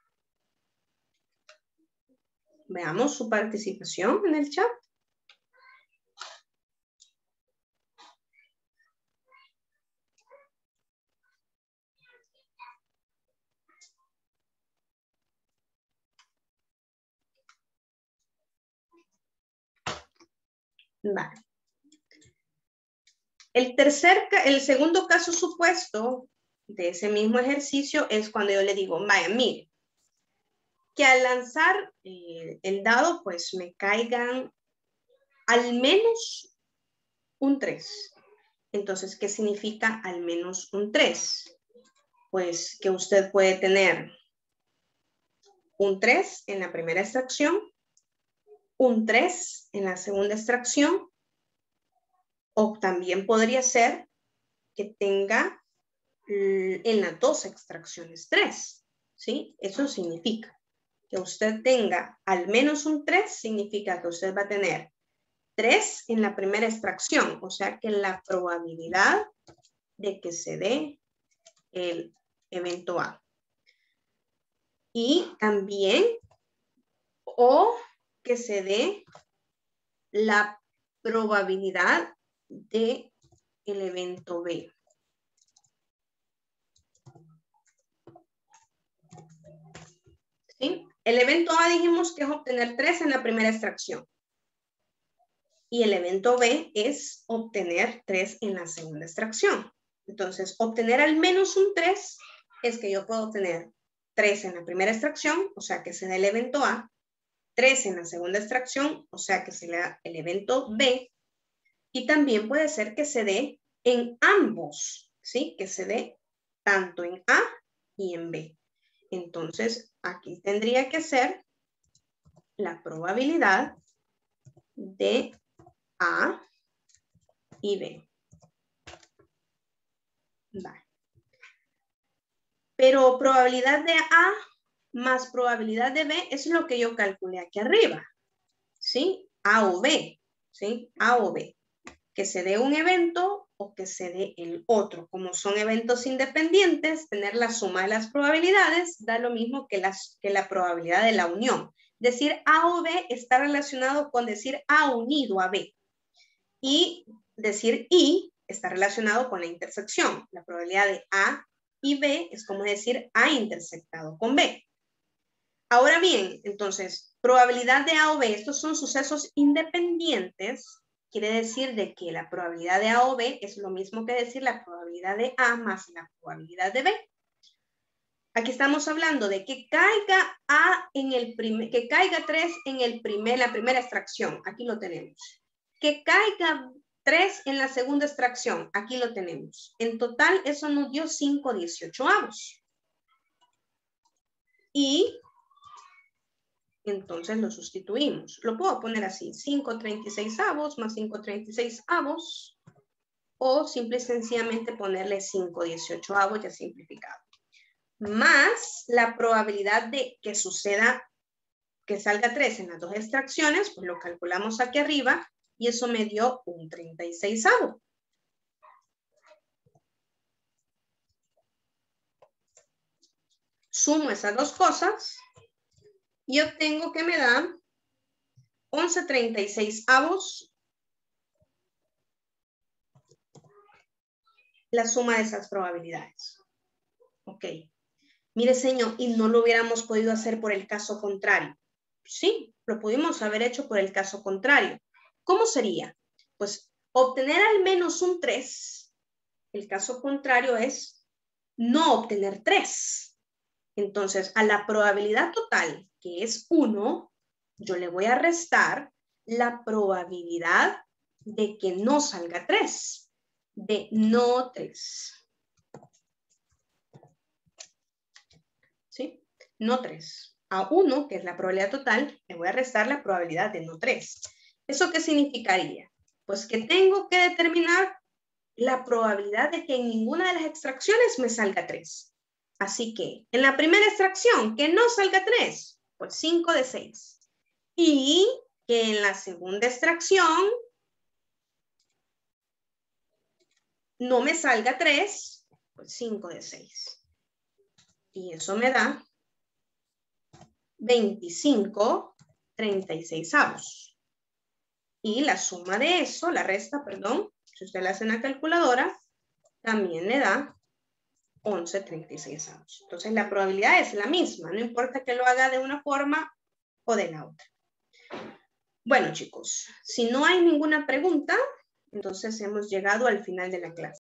Veamos su participación en el chat. Vale. El tercer, el segundo caso supuesto de ese mismo ejercicio es cuando yo le digo, vaya, mire, que al lanzar eh, el dado, pues me caigan al menos un tres. Entonces, ¿qué significa al menos un tres? Pues que usted puede tener un tres en la primera extracción, un tres en la segunda extracción, o también podría ser que tenga en las dos extracciones tres, ¿sí? Eso significa que usted tenga al menos un tres, significa que usted va a tener tres en la primera extracción, o sea que la probabilidad de que se dé el evento A. Y también, o que se dé la probabilidad de el evento B. ¿Sí? El evento A dijimos que es obtener tres en la primera extracción. Y el evento B es obtener tres en la segunda extracción. Entonces, obtener al menos un tres es que yo puedo obtener tres en la primera extracción, o sea que se da el evento A, tres en la segunda extracción, o sea que se da el evento B, y también puede ser que se dé en ambos, ¿sí? Que se dé tanto en A y en B. Entonces, aquí tendría que ser la probabilidad de A y B. Vale. Pero probabilidad de A más probabilidad de B es lo que yo calculé aquí arriba, ¿sí? A o B, ¿sí? A o B. Que se dé un evento o que se dé el otro. Como son eventos independientes, tener la suma de las probabilidades da lo mismo que, las, que la probabilidad de la unión. Decir A o B está relacionado con decir A unido a B. Y decir I está relacionado con la intersección. La probabilidad de A y B es como decir A intersectado con B. Ahora bien, entonces, probabilidad de A o B, estos son sucesos independientes, quiere decir de que la probabilidad de A o B es lo mismo que decir la probabilidad de A más la probabilidad de B. Aquí estamos hablando de que caiga A en el primer, que caiga tres en el primer, la primera extracción, aquí lo tenemos. Que caiga tres en la segunda extracción, aquí lo tenemos. En total, eso nos dio cinco dieciochoavos. Y entonces lo sustituimos. Lo puedo poner así, cinco treinta y seis avos más cinco treinta y seis avos, o simple y sencillamente ponerle cinco dieciocho avos ya simplificado. Más la probabilidad de que suceda, que salga tres en las dos extracciones, pues lo calculamos aquí arriba, y eso me dio un treinta y seis avo. Sumo esas dos cosas, y obtengo que me dan once treinta y seis avos la suma de esas probabilidades. Ok. Mire, señor, y no lo hubiéramos podido hacer por el caso contrario. Sí, lo pudimos haber hecho por el caso contrario. ¿Cómo sería? Pues obtener al menos un tres. El caso contrario es no obtener tres. Entonces, a la probabilidad total, que es uno, yo le voy a restar la probabilidad de que no salga tres. De no tres. ¿Sí? No tres. A uno, que es la probabilidad total, le voy a restar la probabilidad de no tres. ¿Eso qué significaría? Pues que tengo que determinar la probabilidad de que en ninguna de las extracciones me salga tres. Así que, en la primera extracción, que no salga tres, pues cinco de seis. Y que en la segunda extracción no me salga tres, pues cinco de seis. Y eso me da veinticinco treinta y seis avos. Y la suma de eso, la resta, perdón, si usted la hace en la calculadora, también le da once treinta y seis avos. Entonces la probabilidad es la misma, no importa que lo haga de una forma o de la otra. Bueno, chicos, si no hay ninguna pregunta, entonces hemos llegado al final de la clase.